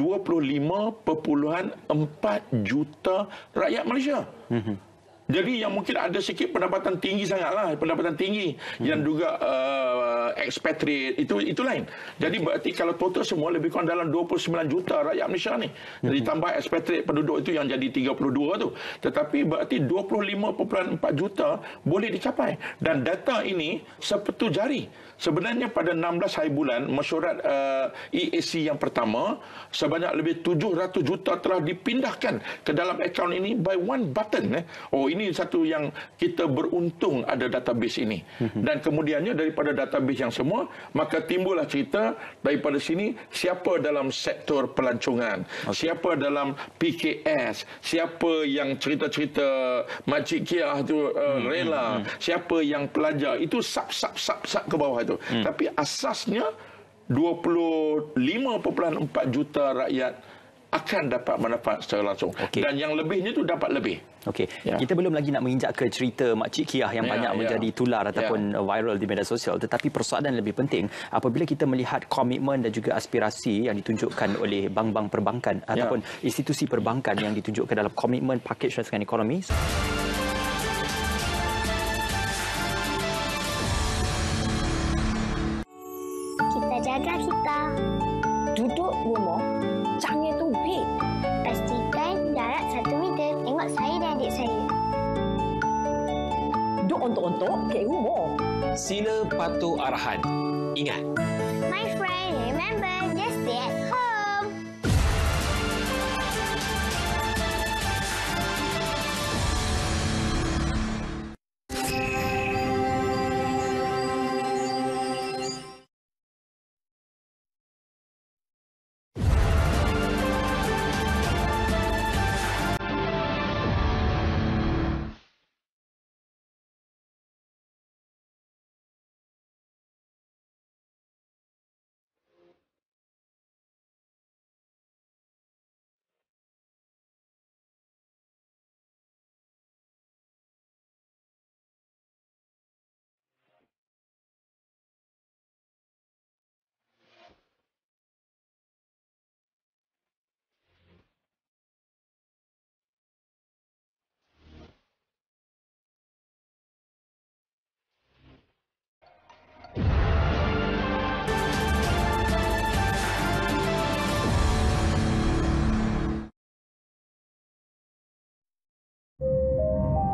25.4 juta rakyat Malaysia. Jadi yang mungkin ada sikit pendapatan tinggi sangatlah, pendapatan tinggi yang juga expatriate itu lain. Jadi berarti kalau total semua lebih kurang dalam 29 juta rakyat Malaysia ni. Jadi tambah expatriate penduduk itu yang jadi 32 tu. Tetapi berarti 25.4 juta boleh dicapai. Dan data ini sepetu jari. Sebenarnya pada 16 hari bulan mesyuarat EAC yang pertama, sebanyak lebih 700 juta telah dipindahkan ke dalam akaun ini by one button. Oh, ini satu yang kita beruntung ada database ini. Dan kemudiannya daripada database yang semua, maka timbullah cerita daripada sini siapa dalam sektor pelancongan, siapa dalam PKS, siapa yang cerita-cerita Makcik Kiah tu rela, siapa yang pelajar, itu sub ke bawah itu. Tapi asasnya 25.4 juta rakyat akan dapat manfaat secara langsung. Dan yang lebihnya tu dapat lebih. Kita belum lagi nak menginjak ke cerita Makcik Kiah yang banyak menjadi tular ataupun viral di media sosial. Tetapi persoalan yang lebih penting, apabila kita melihat komitmen dan juga aspirasi yang ditunjukkan oleh bank-bank perbankan ataupun institusi perbankan yang ditunjukkan dalam komitmen pakej rancangan ekonomi. Jaga kita. Duduk rumah, jangan tumpik. Pastikan jarak 1 meter. Tengok saya dan adik saya. Duk ontok-ontok ke rumah. Sila patuh arahan. Ingat, My friend, remember, just stay at home.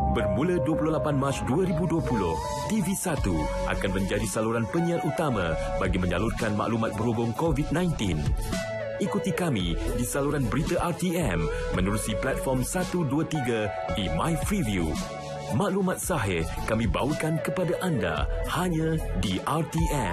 Bermula 28 Mac 2020, TV1 akan menjadi saluran penyiar utama bagi menyalurkan maklumat berhubung COVID-19. Ikuti kami di saluran berita RTM menerusi platform 123 di My Freeview. Maklumat sahih kami bawakan kepada anda hanya di RTM.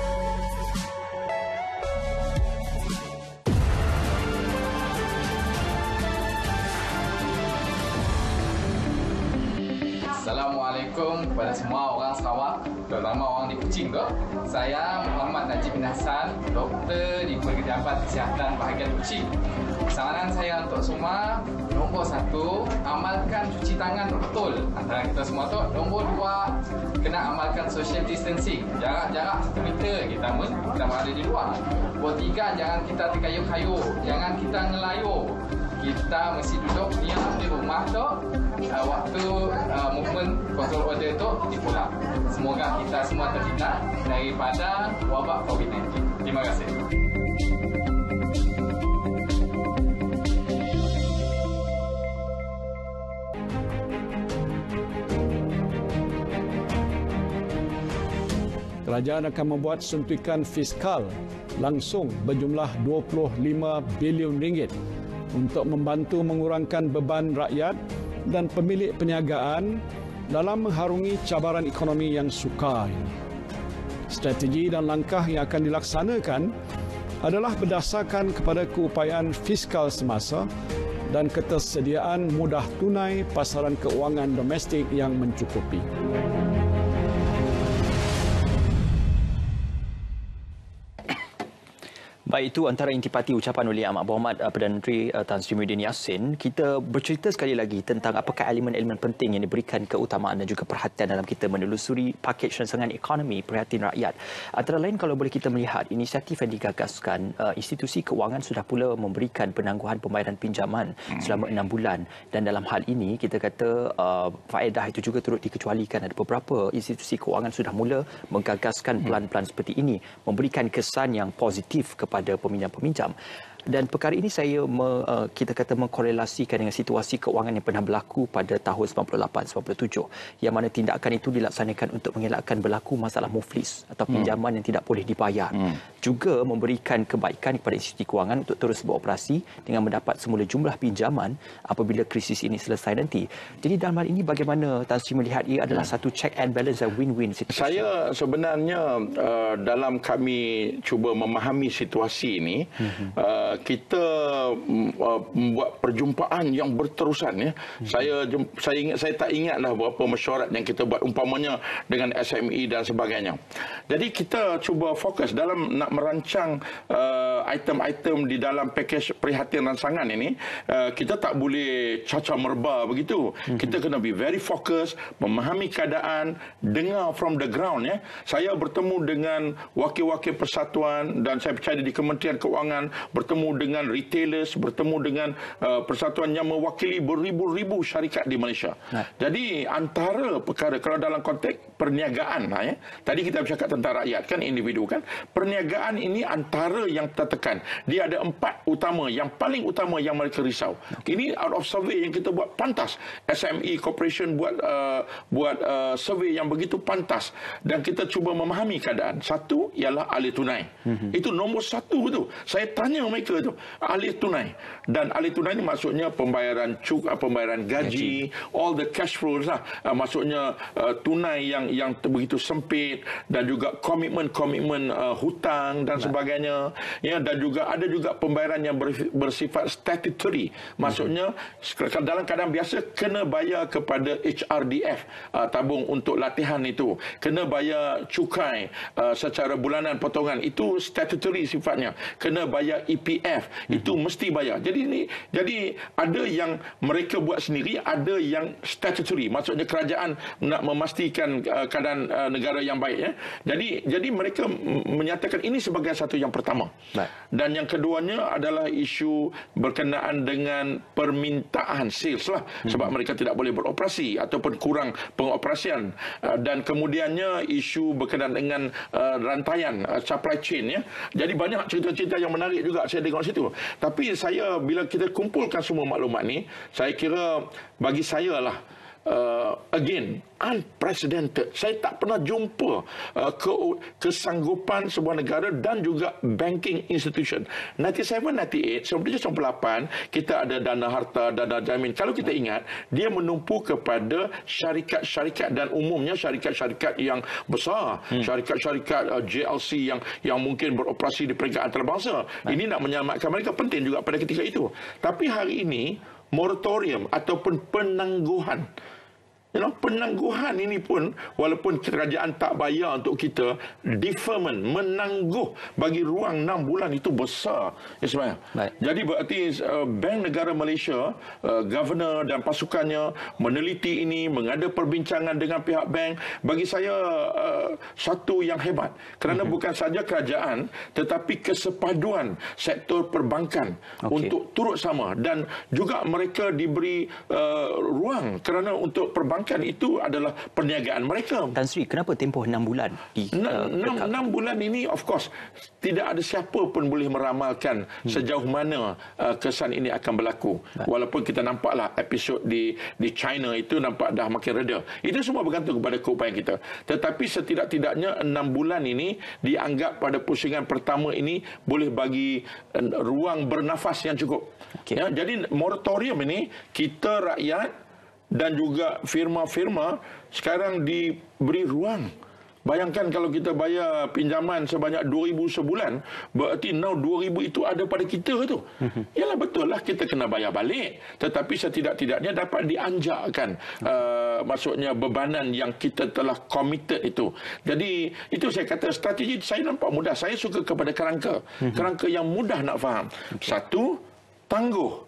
Assalamualaikum kepada semua orang Sarawak, terutama orang di Kuching tu. Saya Muhammad Najib bin Hassan, doktor di Pejabat Kesihatan Bahagian Kuching. Saran saya untuk semua, nombor 1, amalkan cuci tangan betul antara kita semua tu. Nombor 2, kena amalkan social distancing, jarak-jarak 1 meter kita berada di luar. Nombor 3, jangan kita terkayuh-kayuh, jangan kita ngelayuh. Kita mesti duduk diam di rumah tu waktu movement control order tu dipulang. Semoga kita semua terhindar daripada wabak COVID-19. Terima kasih. Kerajaan akan membuat suntikan fiskal langsung berjumlah 25 bilion ringgit untuk membantu mengurangkan beban rakyat dan pemilik perniagaan dalam mengharungi cabaran ekonomi yang sukar ini. Strategi dan langkah yang akan dilaksanakan adalah berdasarkan kepada keupayaan fiskal semasa dan ketersediaan mudah tunai pasaran keuangan domestik yang mencukupi. Baik, itu antara intipati ucapan oleh Amat Berhormat Perdana Menteri Tan Sri Muhyiddin Yassin. Kita bercerita sekali lagi tentang apakah elemen-elemen penting yang diberikan keutamaan dan juga perhatian dalam kita menelusuri pakej rancangan ekonomi prihatin rakyat. Antara lain, kalau boleh kita melihat inisiatif yang digagaskan, institusi keuangan sudah pula memberikan penangguhan pembayaran pinjaman selama 6 bulan. Dan dalam hal ini, kita kata faedah itu juga turut dikecualikan. Ada beberapa institusi keuangan sudah mula menggagaskan pelan-pelan seperti ini, memberikan kesan yang positif kepada peminjam-peminjam. Dan perkara ini saya kita kata mengkorelasikan dengan situasi keuangan yang pernah berlaku pada tahun 98-97, yang mana tindakan itu dilaksanakan untuk mengelakkan berlaku masalah muflis atau pinjaman yang tidak boleh dibayar. Juga memberikan kebaikan kepada institusi keuangan untuk terus beroperasi dengan mendapat semula jumlah pinjaman apabila krisis ini selesai nanti. Jadi dalam hal ini bagaimana Tan Sri melihat ia adalah satu check and balance dan win-win situasi? Saya sebenarnya dalam kami cuba memahami situasi ini, kita membuat perjumpaan yang berterusan, ya. Saya tak ingatlah berapa mesyuarat yang kita buat, umpamanya dengan SME dan sebagainya. Jadi kita cuba fokus dalam nak merancang item-item di dalam pakej prihatin rancangan ini. Kita tak boleh caca merba begitu. Kita kena be very focus, memahami keadaan, dengar from the ground, ya. Saya bertemu dengan wakil-wakil persatuan dan saya percaya di Kementerian Keuangan, bertemu dengan retailers, bertemu dengan persatuan yang mewakili beribu-ribu syarikat di Malaysia. Jadi antara perkara, kalau dalam konteks perniagaan, ya, tadi kita bercakap tentang rakyat kan, individu kan, perniagaan ini antara yang tertekan. Dia ada 4 utama, yang paling utama yang mereka risau. Ini out of survey yang kita buat pantas. SME Corporation buat survey yang begitu pantas dan kita cuba memahami keadaan. Satu ialah alih tunai. Itu nombor 1 tu. Saya tanya mereka tu, alih tunai. Dan alih tunai ni maksudnya pembayaran gaji, all the cash flows lah. Maksudnya tunai yang begitu sempit dan juga komitmen hutang dan sebagainya. Ya, dan juga ada juga pembayaran yang bersifat statutory. Maksudnya dalam keadaan biasa kena bayar kepada HRDF, tabung untuk latihan itu. Kena bayar cukai secara bulanan potongan, itu statutory sifatnya. Kena bayar EPF, itu mesti bayar. Jadi ada yang mereka buat sendiri, ada yang statutory. Maksudnya kerajaan nak memastikan keadaan negara yang baik, ya. Jadi mereka menyatakan ini sebagai satu yang pertama. Dan yang keduanya adalah isu berkenaan dengan permintaan sales lah, sebab mereka tidak boleh beroperasi ataupun kurang pengoperasian. Dan kemudiannya isu berkenaan dengan rantaian supply chain, ya. Jadi banyak cerita-cerita yang menarik juga saya tengok situ. Tapi bila kita kumpulkan semua maklumat ni, saya kira bagi saya lah again, unprecedented. Saya tak pernah jumpa kesanggupan sebuah negara dan juga banking institution. 97, 98, 98, kita ada dana harta, dana jamin. Kalau kita ingat, dia menumpu kepada syarikat-syarikat dan umumnya syarikat-syarikat yang besar, syarikat-syarikat JLC yang mungkin beroperasi di peringkat antarabangsa. Ini nak menyelamatkan mereka penting juga pada ketika itu. Tapi hari ini moratorium ataupun penangguhan, penangguhan ini pun walaupun kerajaan tak bayar untuk kita, deferment, menangguh bagi ruang 6 bulan itu besar, Ismail. Jadi berarti Bank Negara Malaysia, Governor dan pasukannya meneliti ini, mengada perbincangan dengan pihak bank. Bagi saya satu yang hebat, kerana bukan saja kerajaan tetapi kesepaduan sektor perbankan untuk turut sama, dan juga mereka diberi ruang kerana untuk perbankan itu adalah perniagaan mereka. Tan Sri, kenapa tempoh 6 bulan? 6 bulan ini, of course, tidak ada siapa pun boleh meramalkan sejauh mana kesan ini akan berlaku. Walaupun kita nampaklah episod di China itu nampak dah makin reda. Itu semua bergantung kepada keupayaan kita. Tetapi setidak-tidaknya 6 bulan ini dianggap pada pusingan pertama ini boleh bagi ruang bernafas yang cukup. Ya, jadi moratorium ini kita rakyat dan juga firma-firma sekarang diberi ruang. Bayangkan kalau kita bayar pinjaman sebanyak 2,000 sebulan, berarti now 2,000 itu ada pada kita tu. Yalah, betul lah kita kena bayar balik. Tetapi setidak-tidaknya dapat dianjakkan maksudnya bebanan yang kita telah committed itu. Jadi itu saya kata strategi saya nampak mudah. Saya suka kepada kerangka. Kerangka yang mudah nak faham. 1, tangguh.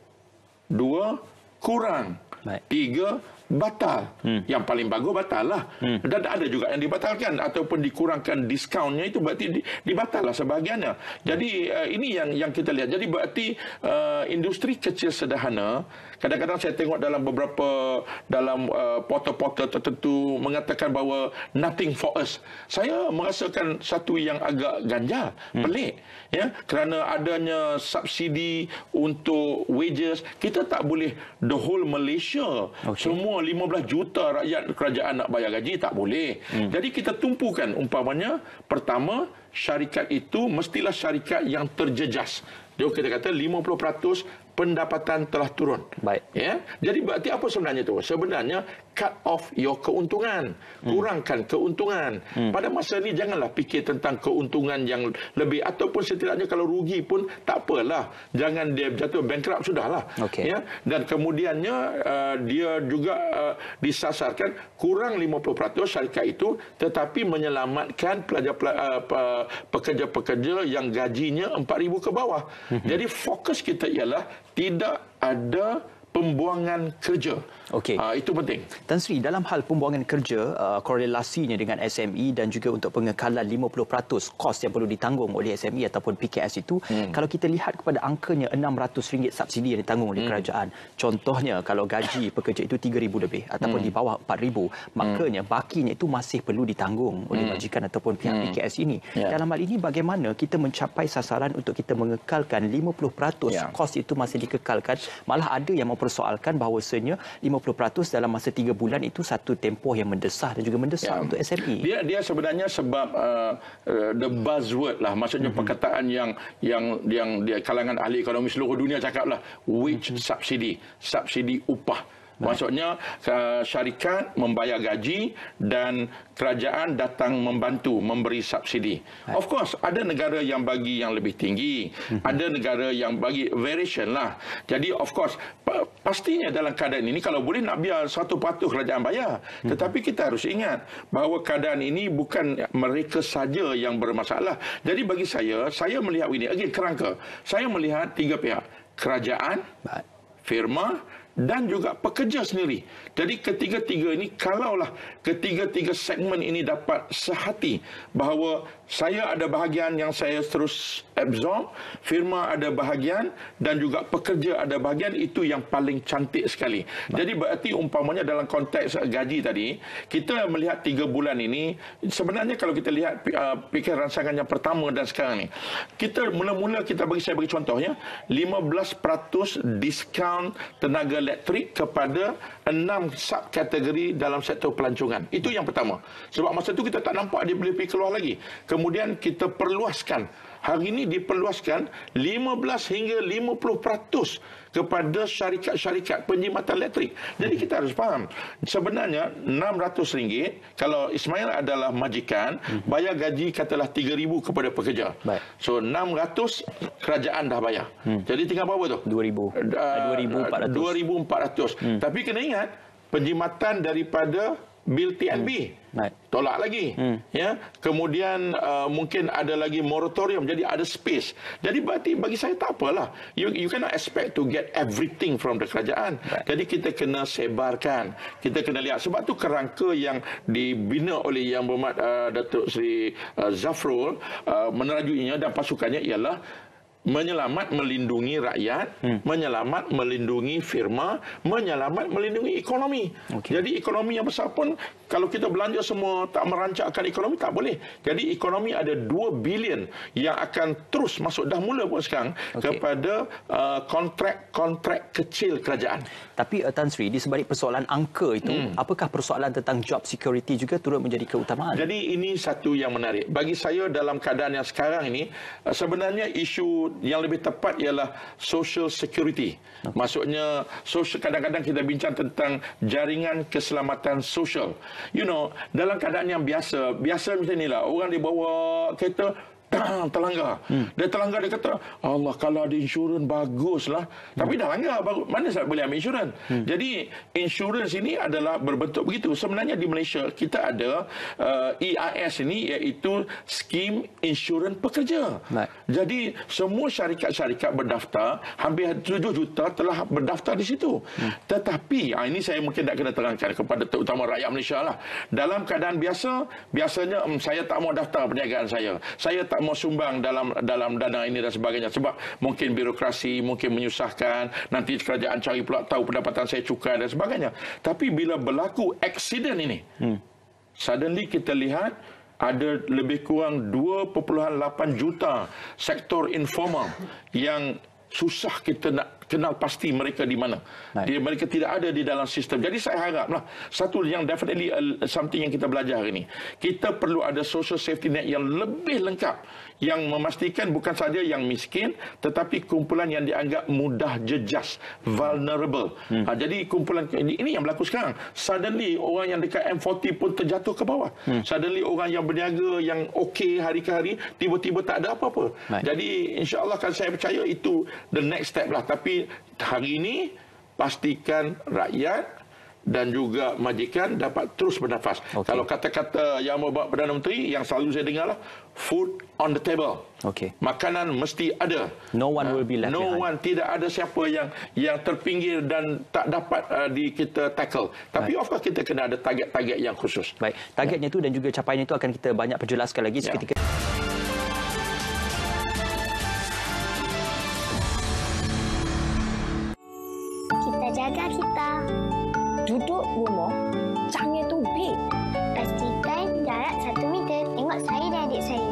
2, kurang. 3, batal. Yang paling bagus batal lah. Dan ada juga yang dibatalkan ataupun dikurangkan diskaunnya, itu berarti dibatal lah sebahagiannya. Jadi ini yang kita lihat. Jadi berarti industri kecil sederhana, kadang-kadang saya tengok dalam beberapa portal-portal tertentu mengatakan bahawa nothing for us. Saya merasakan satu yang agak ganjal, pelik. Ya, kerana adanya subsidi untuk wages, kita tak boleh the whole Malaysia, semua 15 juta rakyat kerajaan nak bayar gaji, tak boleh. Jadi kita tumpukan, umpamanya pertama, syarikat itu mestilah syarikat yang terjejas. Jadi kita kata 50% pendapatan telah turun. Ya. Jadi berarti apa sebenarnya tu? Sebenarnya cut off your keuntungan, kurangkan keuntungan. Pada masa ni janganlah fikir tentang keuntungan yang lebih, ataupun setidaknya kalau rugi pun tak apalah, jangan dia jatuh bankrupt, sudahlah. Ya. Dan kemudiannya dia juga disasarkan kurang 50% syarikat itu, tetapi menyelamatkan pekerja-pekerja yang gajinya 4,000 ke bawah. Jadi fokus kita ialah tidak ada pembuangan kerja. Itu penting. Tan Sri, dalam hal pembuangan kerja, korelasinya dengan SME dan juga untuk pengekalan 50% kos yang perlu ditanggung oleh SME ataupun PKS itu, kalau kita lihat kepada angkanya RM600 subsidi yang ditanggung oleh kerajaan. Contohnya, kalau gaji pekerja itu RM3,000 lebih ataupun di bawah RM4,000, makanya bakinya itu masih perlu ditanggung oleh majikan ataupun pihak PKS ini. Dalam hal ini, bagaimana kita mencapai sasaran untuk kita mengekalkan 50% kos itu masih dikekalkan? Malah ada yang mempersoalkan bahawasanya 50% dalam masa 3 bulan itu satu tempoh yang mendesak dan juga mendesak untuk SME. Dia sebenarnya sebab the buzzword lah, maksudnya perkataan yang dia kalangan ahli ekonomi seluruh dunia cakaplah, wage subsidy, subsidi upah. Maksudnya syarikat membayar gaji dan kerajaan datang membantu memberi subsidi. Of course, ada negara yang bagi yang lebih tinggi, ada negara yang bagi variation lah. Jadi of course, pastinya dalam keadaan ini kalau boleh nak biar 1% kerajaan bayar. Tetapi kita harus ingat bahawa keadaan ini bukan mereka saja yang bermasalah. Jadi bagi saya melihat ini, again kerangka. Saya melihat 3 pihak. Kerajaan, firma dan juga pekerja sendiri. Jadi ketiga-tiga ini, kalaulah ketiga-tiga segmen ini dapat sehati bahawa saya ada bahagian yang saya terus absorb, firma ada bahagian dan juga pekerja ada bahagian, itu yang paling cantik sekali. Jadi berarti umpamanya dalam konteks gaji tadi, kita melihat 3 bulan ini, sebenarnya kalau kita lihat fikir rangsangan yang pertama dan sekarang ni, kita mula-mula saya bagi contohnya, 15% diskaun tenaga elektrik kepada 6 subkategori dalam sektor pelancongan. Itu yang pertama. Sebab masa tu kita tak nampak dia boleh pergi keluar lagi. Kemudian kita perluaskan. Hari ini diperluaskan 15 hingga 50% kepada syarikat-syarikat penjimatan elektrik. Jadi kita harus faham, sebenarnya RM600 kalau Ismail adalah majikan, bayar gaji katalah RM3,000 kepada pekerja. Baik. So 600 kerajaan dah bayar. Jadi tinggal berapa tu? 2,400. Tapi kena ingat, penjimatan daripada bil TNB tolak lagi, ya. Kemudian mungkin ada lagi moratorium, jadi ada space. Jadi bagi saya tak apalah, you cannot expect to get everything from the kerajaan. Jadi kita kena sebarkan, kita kena lihat. Sebab tu kerangka yang dibina oleh Yang Berhormat Datuk Seri Zafrul, menerajuinya dan pasukannya ialah menyelamat melindungi rakyat, menyelamat melindungi firma, menyelamat melindungi ekonomi. Jadi ekonomi yang besar pun kalau kita belanja semua tak merancakkan ekonomi, tak boleh. Jadi ekonomi ada 2 bilion yang akan terus masuk, dah mula pun sekarang, kepada kontrak-kontrak kecil kerajaan. Tapi Tan Sri, di sebalik persoalan angka itu, apakah persoalan tentang job security juga turut menjadi keutamaan? Jadi ini satu yang menarik. Bagi saya dalam keadaan yang sekarang ini, sebenarnya isu yang lebih tepat ialah social security. Maksudnya kadang-kadang kita bincang tentang jaringan keselamatan sosial. You know, dalam keadaan yang biasa macam inilah, orang dibawa kereta terlanggar. Dia terlanggar, dia kata, Allah, kalau ada insurans baguslah. Tapi dah langgar, mana saya boleh ambil insurans? Jadi insurans ini adalah berbentuk begitu. Sebenarnya di Malaysia kita ada EIS ini, iaitu Skim Insurans Pekerja. Jadi semua syarikat-syarikat berdaftar, hampir 7 juta telah berdaftar di situ. Tetapi ini saya mungkin tak kena terangkan kepada terutama rakyat Malaysia lah. Dalam keadaan biasanya saya tak mau daftar perniagaan saya tak mau sumbang dalam dana ini dan sebagainya, sebab mungkin birokrasi, mungkin menyusahkan, nanti kerajaan cari pula tahu pendapatan saya cukai dan sebagainya. Tapi bila berlaku aksiden ini, suddenly kita lihat ada lebih kurang 2.8 juta sektor informal yang susah kita nak kenal pasti mereka di mana. Mereka tidak ada di dalam sistem. Jadi saya haraplah, satu yang definitely something yang kita belajar hari ini, kita perlu ada social safety net yang lebih lengkap, yang memastikan bukan saja yang miskin, tetapi kumpulan yang dianggap mudah jejas, vulnerable. Jadi kumpulan ini yang berlaku sekarang. Suddenly orang yang dekat M40 pun terjatuh ke bawah. Suddenly orang yang berniaga, yang okey hari ke hari, tiba-tiba tak ada apa-apa. Jadi insya-Allah kan saya percaya itu the next step lah. Tapi hari ini pastikan rakyat dan juga majikan dapat terus bernafas. Kalau kata-kata Yang Berhormat Perdana Menteri yang selalu saya dengar lah, food on the table. Makanan mesti ada. No one will be left behind. No one, tidak ada siapa yang terpinggir dan tak dapat kita tackle. Tapi of course kita kena ada target-target yang khusus. Baik, targetnya itu dan juga capaian itu akan kita banyak perjelaskan lagi seketika. Jaga kita. Duduk rumah, jangan tumpik. Pastikan jarak 1 meter. Tengok saya dan adik saya.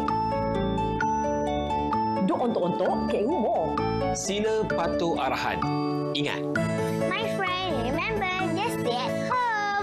Duk ontok-ontok ke rumah. Sila patuh arahan. Ingat. My friend, remember, just stay at home.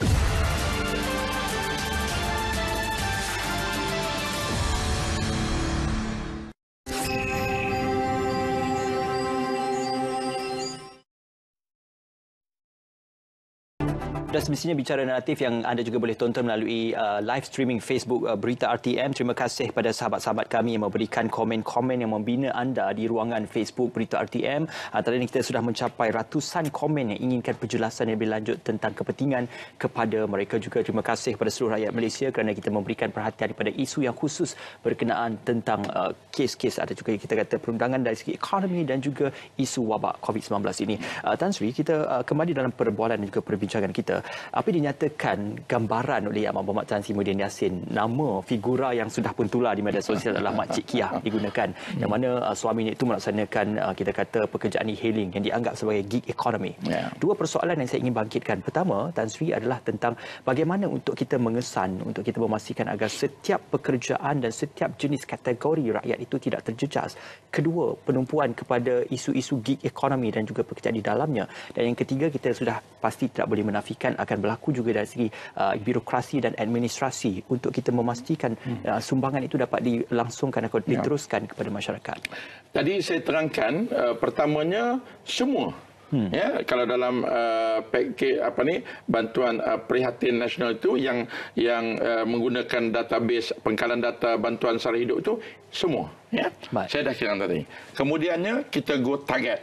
Dan semestinya bicara naratif yang anda juga boleh tonton melalui live streaming Facebook Berita RTM. Terima kasih kepada sahabat-sahabat kami yang memberikan komen-komen yang membina anda di ruangan Facebook Berita RTM. Tadi ini kita sudah mencapai ratusan komen yang inginkan penjelasan yang lebih lanjut tentang kepentingan kepada mereka juga. Terima kasih kepada seluruh rakyat Malaysia kerana kita memberikan perhatian kepada isu yang khusus berkenaan tentang kes-kes, ada juga kita kata perundangan dari segi ekonomi dan juga isu wabak COVID-19 ini. Tan Sri, kita kembali dalam perbualan dan juga perbincangan kita. Apa dinyatakan gambaran oleh Ahmad Muhammad Tan Sri Muhyiddin Yassin, nama figura yang sudah pun tular di media sosial adalah Makcik Kia digunakan, yang mana suaminya itu melaksanakan kita kata pekerjaan e-hailing yang dianggap sebagai gig economy. Dua persoalan yang saya ingin bangkitkan. Pertama, Tan Sri, adalah tentang bagaimana untuk kita mengesan, untuk kita memastikan agar setiap pekerjaan dan setiap jenis kategori rakyat itu tidak terjejas. Kedua, penumpuan kepada isu-isu gig economy dan juga pekerjaan di dalamnya. Dan yang ketiga, kita sudah pasti tidak boleh menafikan akan berlaku juga dari segi birokrasi dan administrasi untuk kita memastikan sumbangan itu dapat dilangsungkan atau diteruskan kepada masyarakat. Tadi saya terangkan pertamanya semua. Ya, kalau dalam package bantuan prihatin nasional itu yang menggunakan database pengkalan data bantuan sara hidup itu semua, ya. Saya dah kira tadi. Kemudiannya kita go target.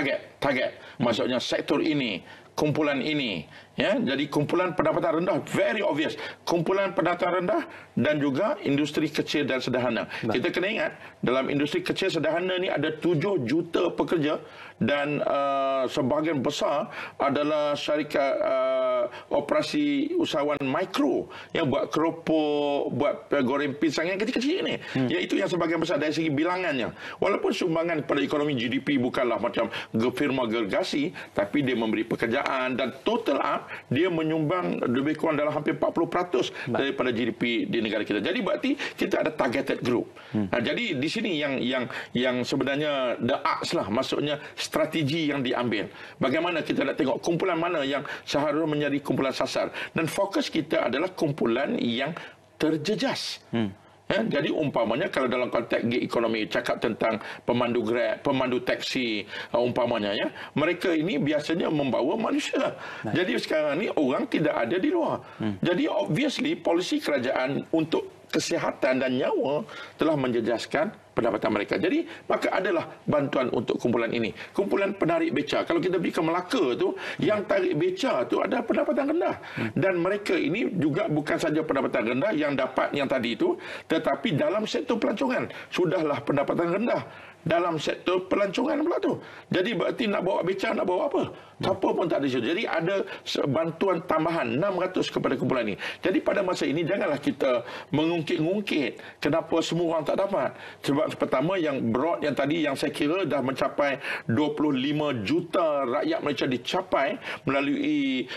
Maksudnya sektor ini, kumpulan ini, ya. Jadi kumpulan pendapatan rendah, very obvious. Kumpulan pendapatan rendah dan juga industri kecil dan sederhana. Kita kena ingat, dalam industri kecil sederhana ni ada 7 juta pekerja dan sebahagian besar adalah syarikat operasi usahawan mikro yang buat keropok, buat goreng pisang yang kecil-kecil ni. Iaitu yang sebahagian besar dari segi bilangannya. Walaupun sumbangan pada ekonomi GDP bukanlah macam firma gergasi, tapi dia memberi pekerjaan dan total up dia menyumbang lebih kurang dalam hampir 40% daripada GDP di negara kita. Jadi berarti kita ada targeted group. Jadi di sini yang sebenarnya the arts lah, maksudnya strategi yang diambil. Bagaimana kita nak tengok kumpulan mana yang seharusnya menjadi kumpulan sasar, dan fokus kita adalah kumpulan yang terjejas. Jadi umpamanya kalau dalam konteks gig ekonomi cakap tentang pemandu Grab, pemandu taksi umpamanya, ya, mereka ini biasanya membawa manusia. Jadi sekarang ni orang tidak ada di luar. Jadi obviously polisi kerajaan untuk kesihatan dan nyawa telah menjejaskan pendapatan mereka. Jadi maka adalah bantuan untuk kumpulan ini. Kumpulan penarik beca. Kalau kita pergi ke Melaka tu, yang tarik beca tu ada pendapatan rendah. Dan mereka ini juga bukan saja pendapatan rendah yang dapat yang tadi itu, tetapi dalam sektor pelancongan sudahlah pendapatan rendah. Dalam sektor pelancongan pula tu. Jadi berarti nak bawa beca, nak bawa apa? Apa pun tak ada situ. Jadi ada bantuan tambahan 600 kepada kumpulan ini. Jadi pada masa ini janganlah kita mengungkit-ungkit kenapa semua orang tak dapat. Sebab pertama yang broad yang tadi yang saya kira dah mencapai 25 juta rakyat Malaysia dicapai melalui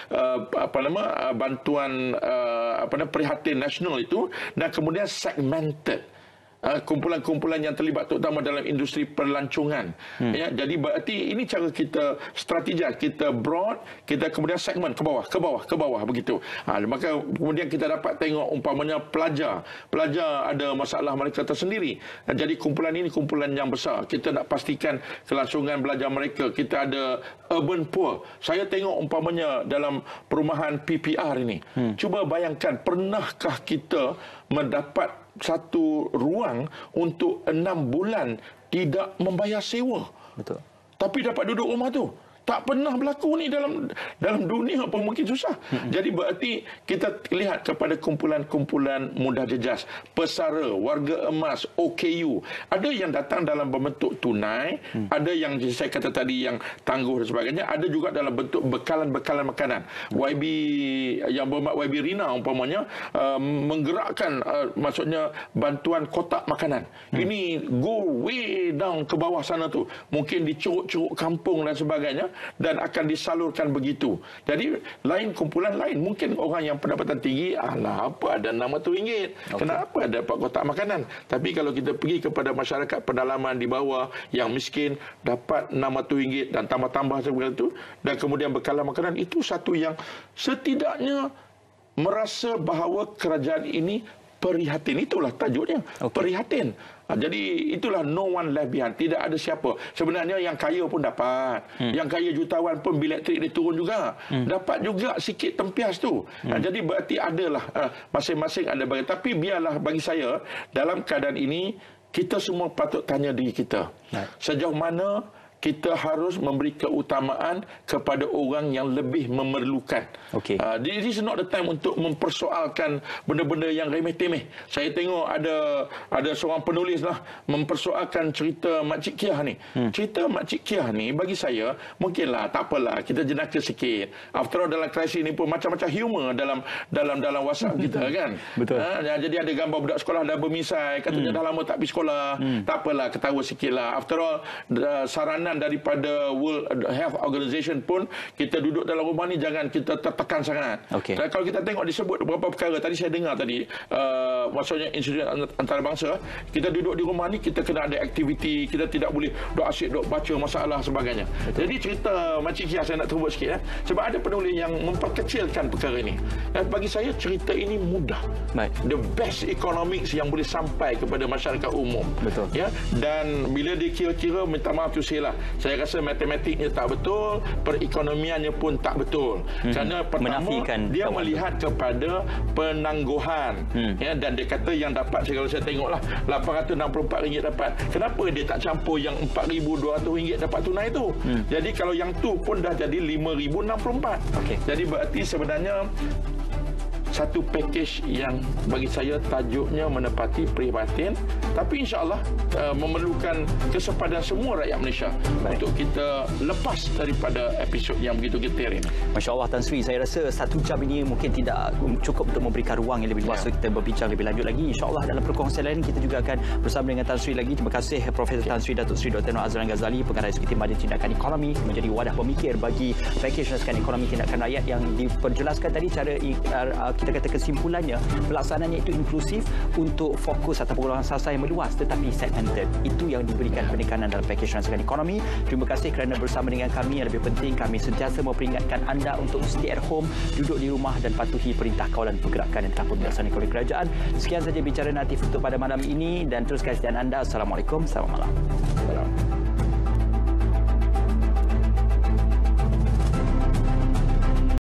bantuan prihatin nasional itu, dan kemudian segmented. Kumpulan-kumpulan yang terlibat terutama dalam industri pelancongan. Ya, jadi berarti ini cara kita strategi, kita broad, kita kemudian segmen ke bawah begitu. Maka kemudian kita dapat tengok umpamanya pelajar ada masalah mereka tersendiri. Jadi kumpulan ini kumpulan yang besar. Kita nak pastikan kelangsungan belajar mereka. Kita ada urban poor. Saya tengok umpamanya dalam perumahan PPR ini. Cuba bayangkan, pernahkah kita mendapat satu ruang untuk 6 bulan tidak membayar sewa? Betul. Tapi dapat duduk rumah tu. Tak pernah berlaku ni dalam dunia pun mungkin susah. Jadi berarti kita lihat kepada kumpulan-kumpulan mudah jejas, pesara, warga emas, OKU. Ada yang datang dalam berbentuk tunai, ada yang saya kata tadi yang tangguh dan sebagainya, ada juga dalam bentuk bekalan-bekalan makanan. YB yang berhormat YB Rina umpamanya menggerakkan maksudnya bantuan kotak makanan. Ini go way down ke bawah sana tu. Mungkin di curug-curug kampung dan sebagainya, dan akan disalurkan begitu. Jadi lain kumpulan lain, mungkin orang yang pendapatan tinggi, apa ada RM600, kenapa ada dapat kotak makanan? Tapi kalau kita pergi kepada masyarakat pedalaman di bawah yang miskin, dapat RM600 dan tambah-tambah seperti itu, dan kemudian bekalan makanan, itu satu yang setidaknya merasa bahawa kerajaan ini prihatin. Itulah tajuknya, prihatin. Jadi itulah no one left behind. Tidak ada siapa. Sebenarnya yang kaya pun dapat. Yang kaya jutawan pun bil elektrik dia turun juga. Dapat juga sikit tempias tu. Jadi berarti adalah masing-masing ada bagian. Tapi biarlah bagi saya, dalam keadaan ini kita semua patut tanya diri kita. Sejauh mana kita harus memberi keutamaan kepada orang yang lebih memerlukan. This is not the time untuk mempersoalkan benda-benda yang remeh-temeh. Saya tengok ada seorang penulis lah mempersoalkan cerita Makcik Kiah ni. Cerita Makcik Kiah ni bagi saya mungkinlah tak apalah, kita jenaka sikit. After all, dalam krisis ni pun macam-macam humor dalam WhatsApp kita kan. Betul. Jadi ada gambar budak sekolah dah bermisai, katanya dah lama tak pergi sekolah. Tak apalah, ketawa sikitlah. After all, saranan daripada World Health Organization pun, kita duduk dalam rumah ni jangan kita tertekan sangat. Dan kalau kita tengok disebut beberapa perkara, tadi saya dengar tadi, maksudnya insiden antarabangsa, kita duduk di rumah ni kita kena ada aktiviti, kita tidak boleh duk asyik duk baca masalah sebagainya. Jadi cerita Makcik Kiah saya nak terbut sikit sebab ada penulis yang memperkecilkan perkara ini. Bagi saya cerita ini mudah. The best economics yang boleh sampai kepada masyarakat umum. Ya, dan bila dia kira-kira, minta maaf tu saya rasa matematiknya tak betul, perekonomiannya pun tak betul. Kerana pertama dia melihat kepada penangguhan. Ya, dan dia kata yang dapat, kalau saya tengoklah RM864 dapat. Kenapa dia tak campur yang RM4,200 dapat tunai tu? Jadi kalau yang tu pun dah jadi RM5,064. Jadi berarti sebenarnya satu pakej yang bagi saya tajuknya menepati prihatin, tapi insya-Allah memerlukan kesepadan semua rakyat Malaysia untuk kita lepas daripada episod yang begitu getir ini. Masya-Allah Tan Sri, saya rasa 1 jam ini mungkin tidak cukup untuk memberikan ruang yang lebih luas untuk kita berbincang lebih lanjut lagi. Insya-Allah dalam perkongsian lain kita juga akan bersama dengan Tan Sri lagi. Terima kasih Profesor Tan Sri Datuk Sri Dr. Noor Azlan Ghazali, Pengarah Eksekutif Badan Tindakan Ekonomi, menjadi wadah pemikir bagi pakej naskah ekonomi tindakan rakyat yang diperjelaskan tadi. Cara kita kata kesimpulannya, pelaksanaannya itu inklusif untuk fokus atau golongan sasar yang meluas tetapi segmented. Itu yang diberikan penekanan dalam pakej naskah ekonomi. Terima kasih kerana bersama dengan kami. Yang lebih penting, kami sentiasa memperingatkan anda untuk stay at home, duduk di rumah dan patuhi perintah kawalan pergerakan yang telah pun dilaksanakan oleh kerajaan. Sekian saja bicara natif untuk pada malam ini dan teruskan setiaan anda. Assalamualaikum, selamat malam.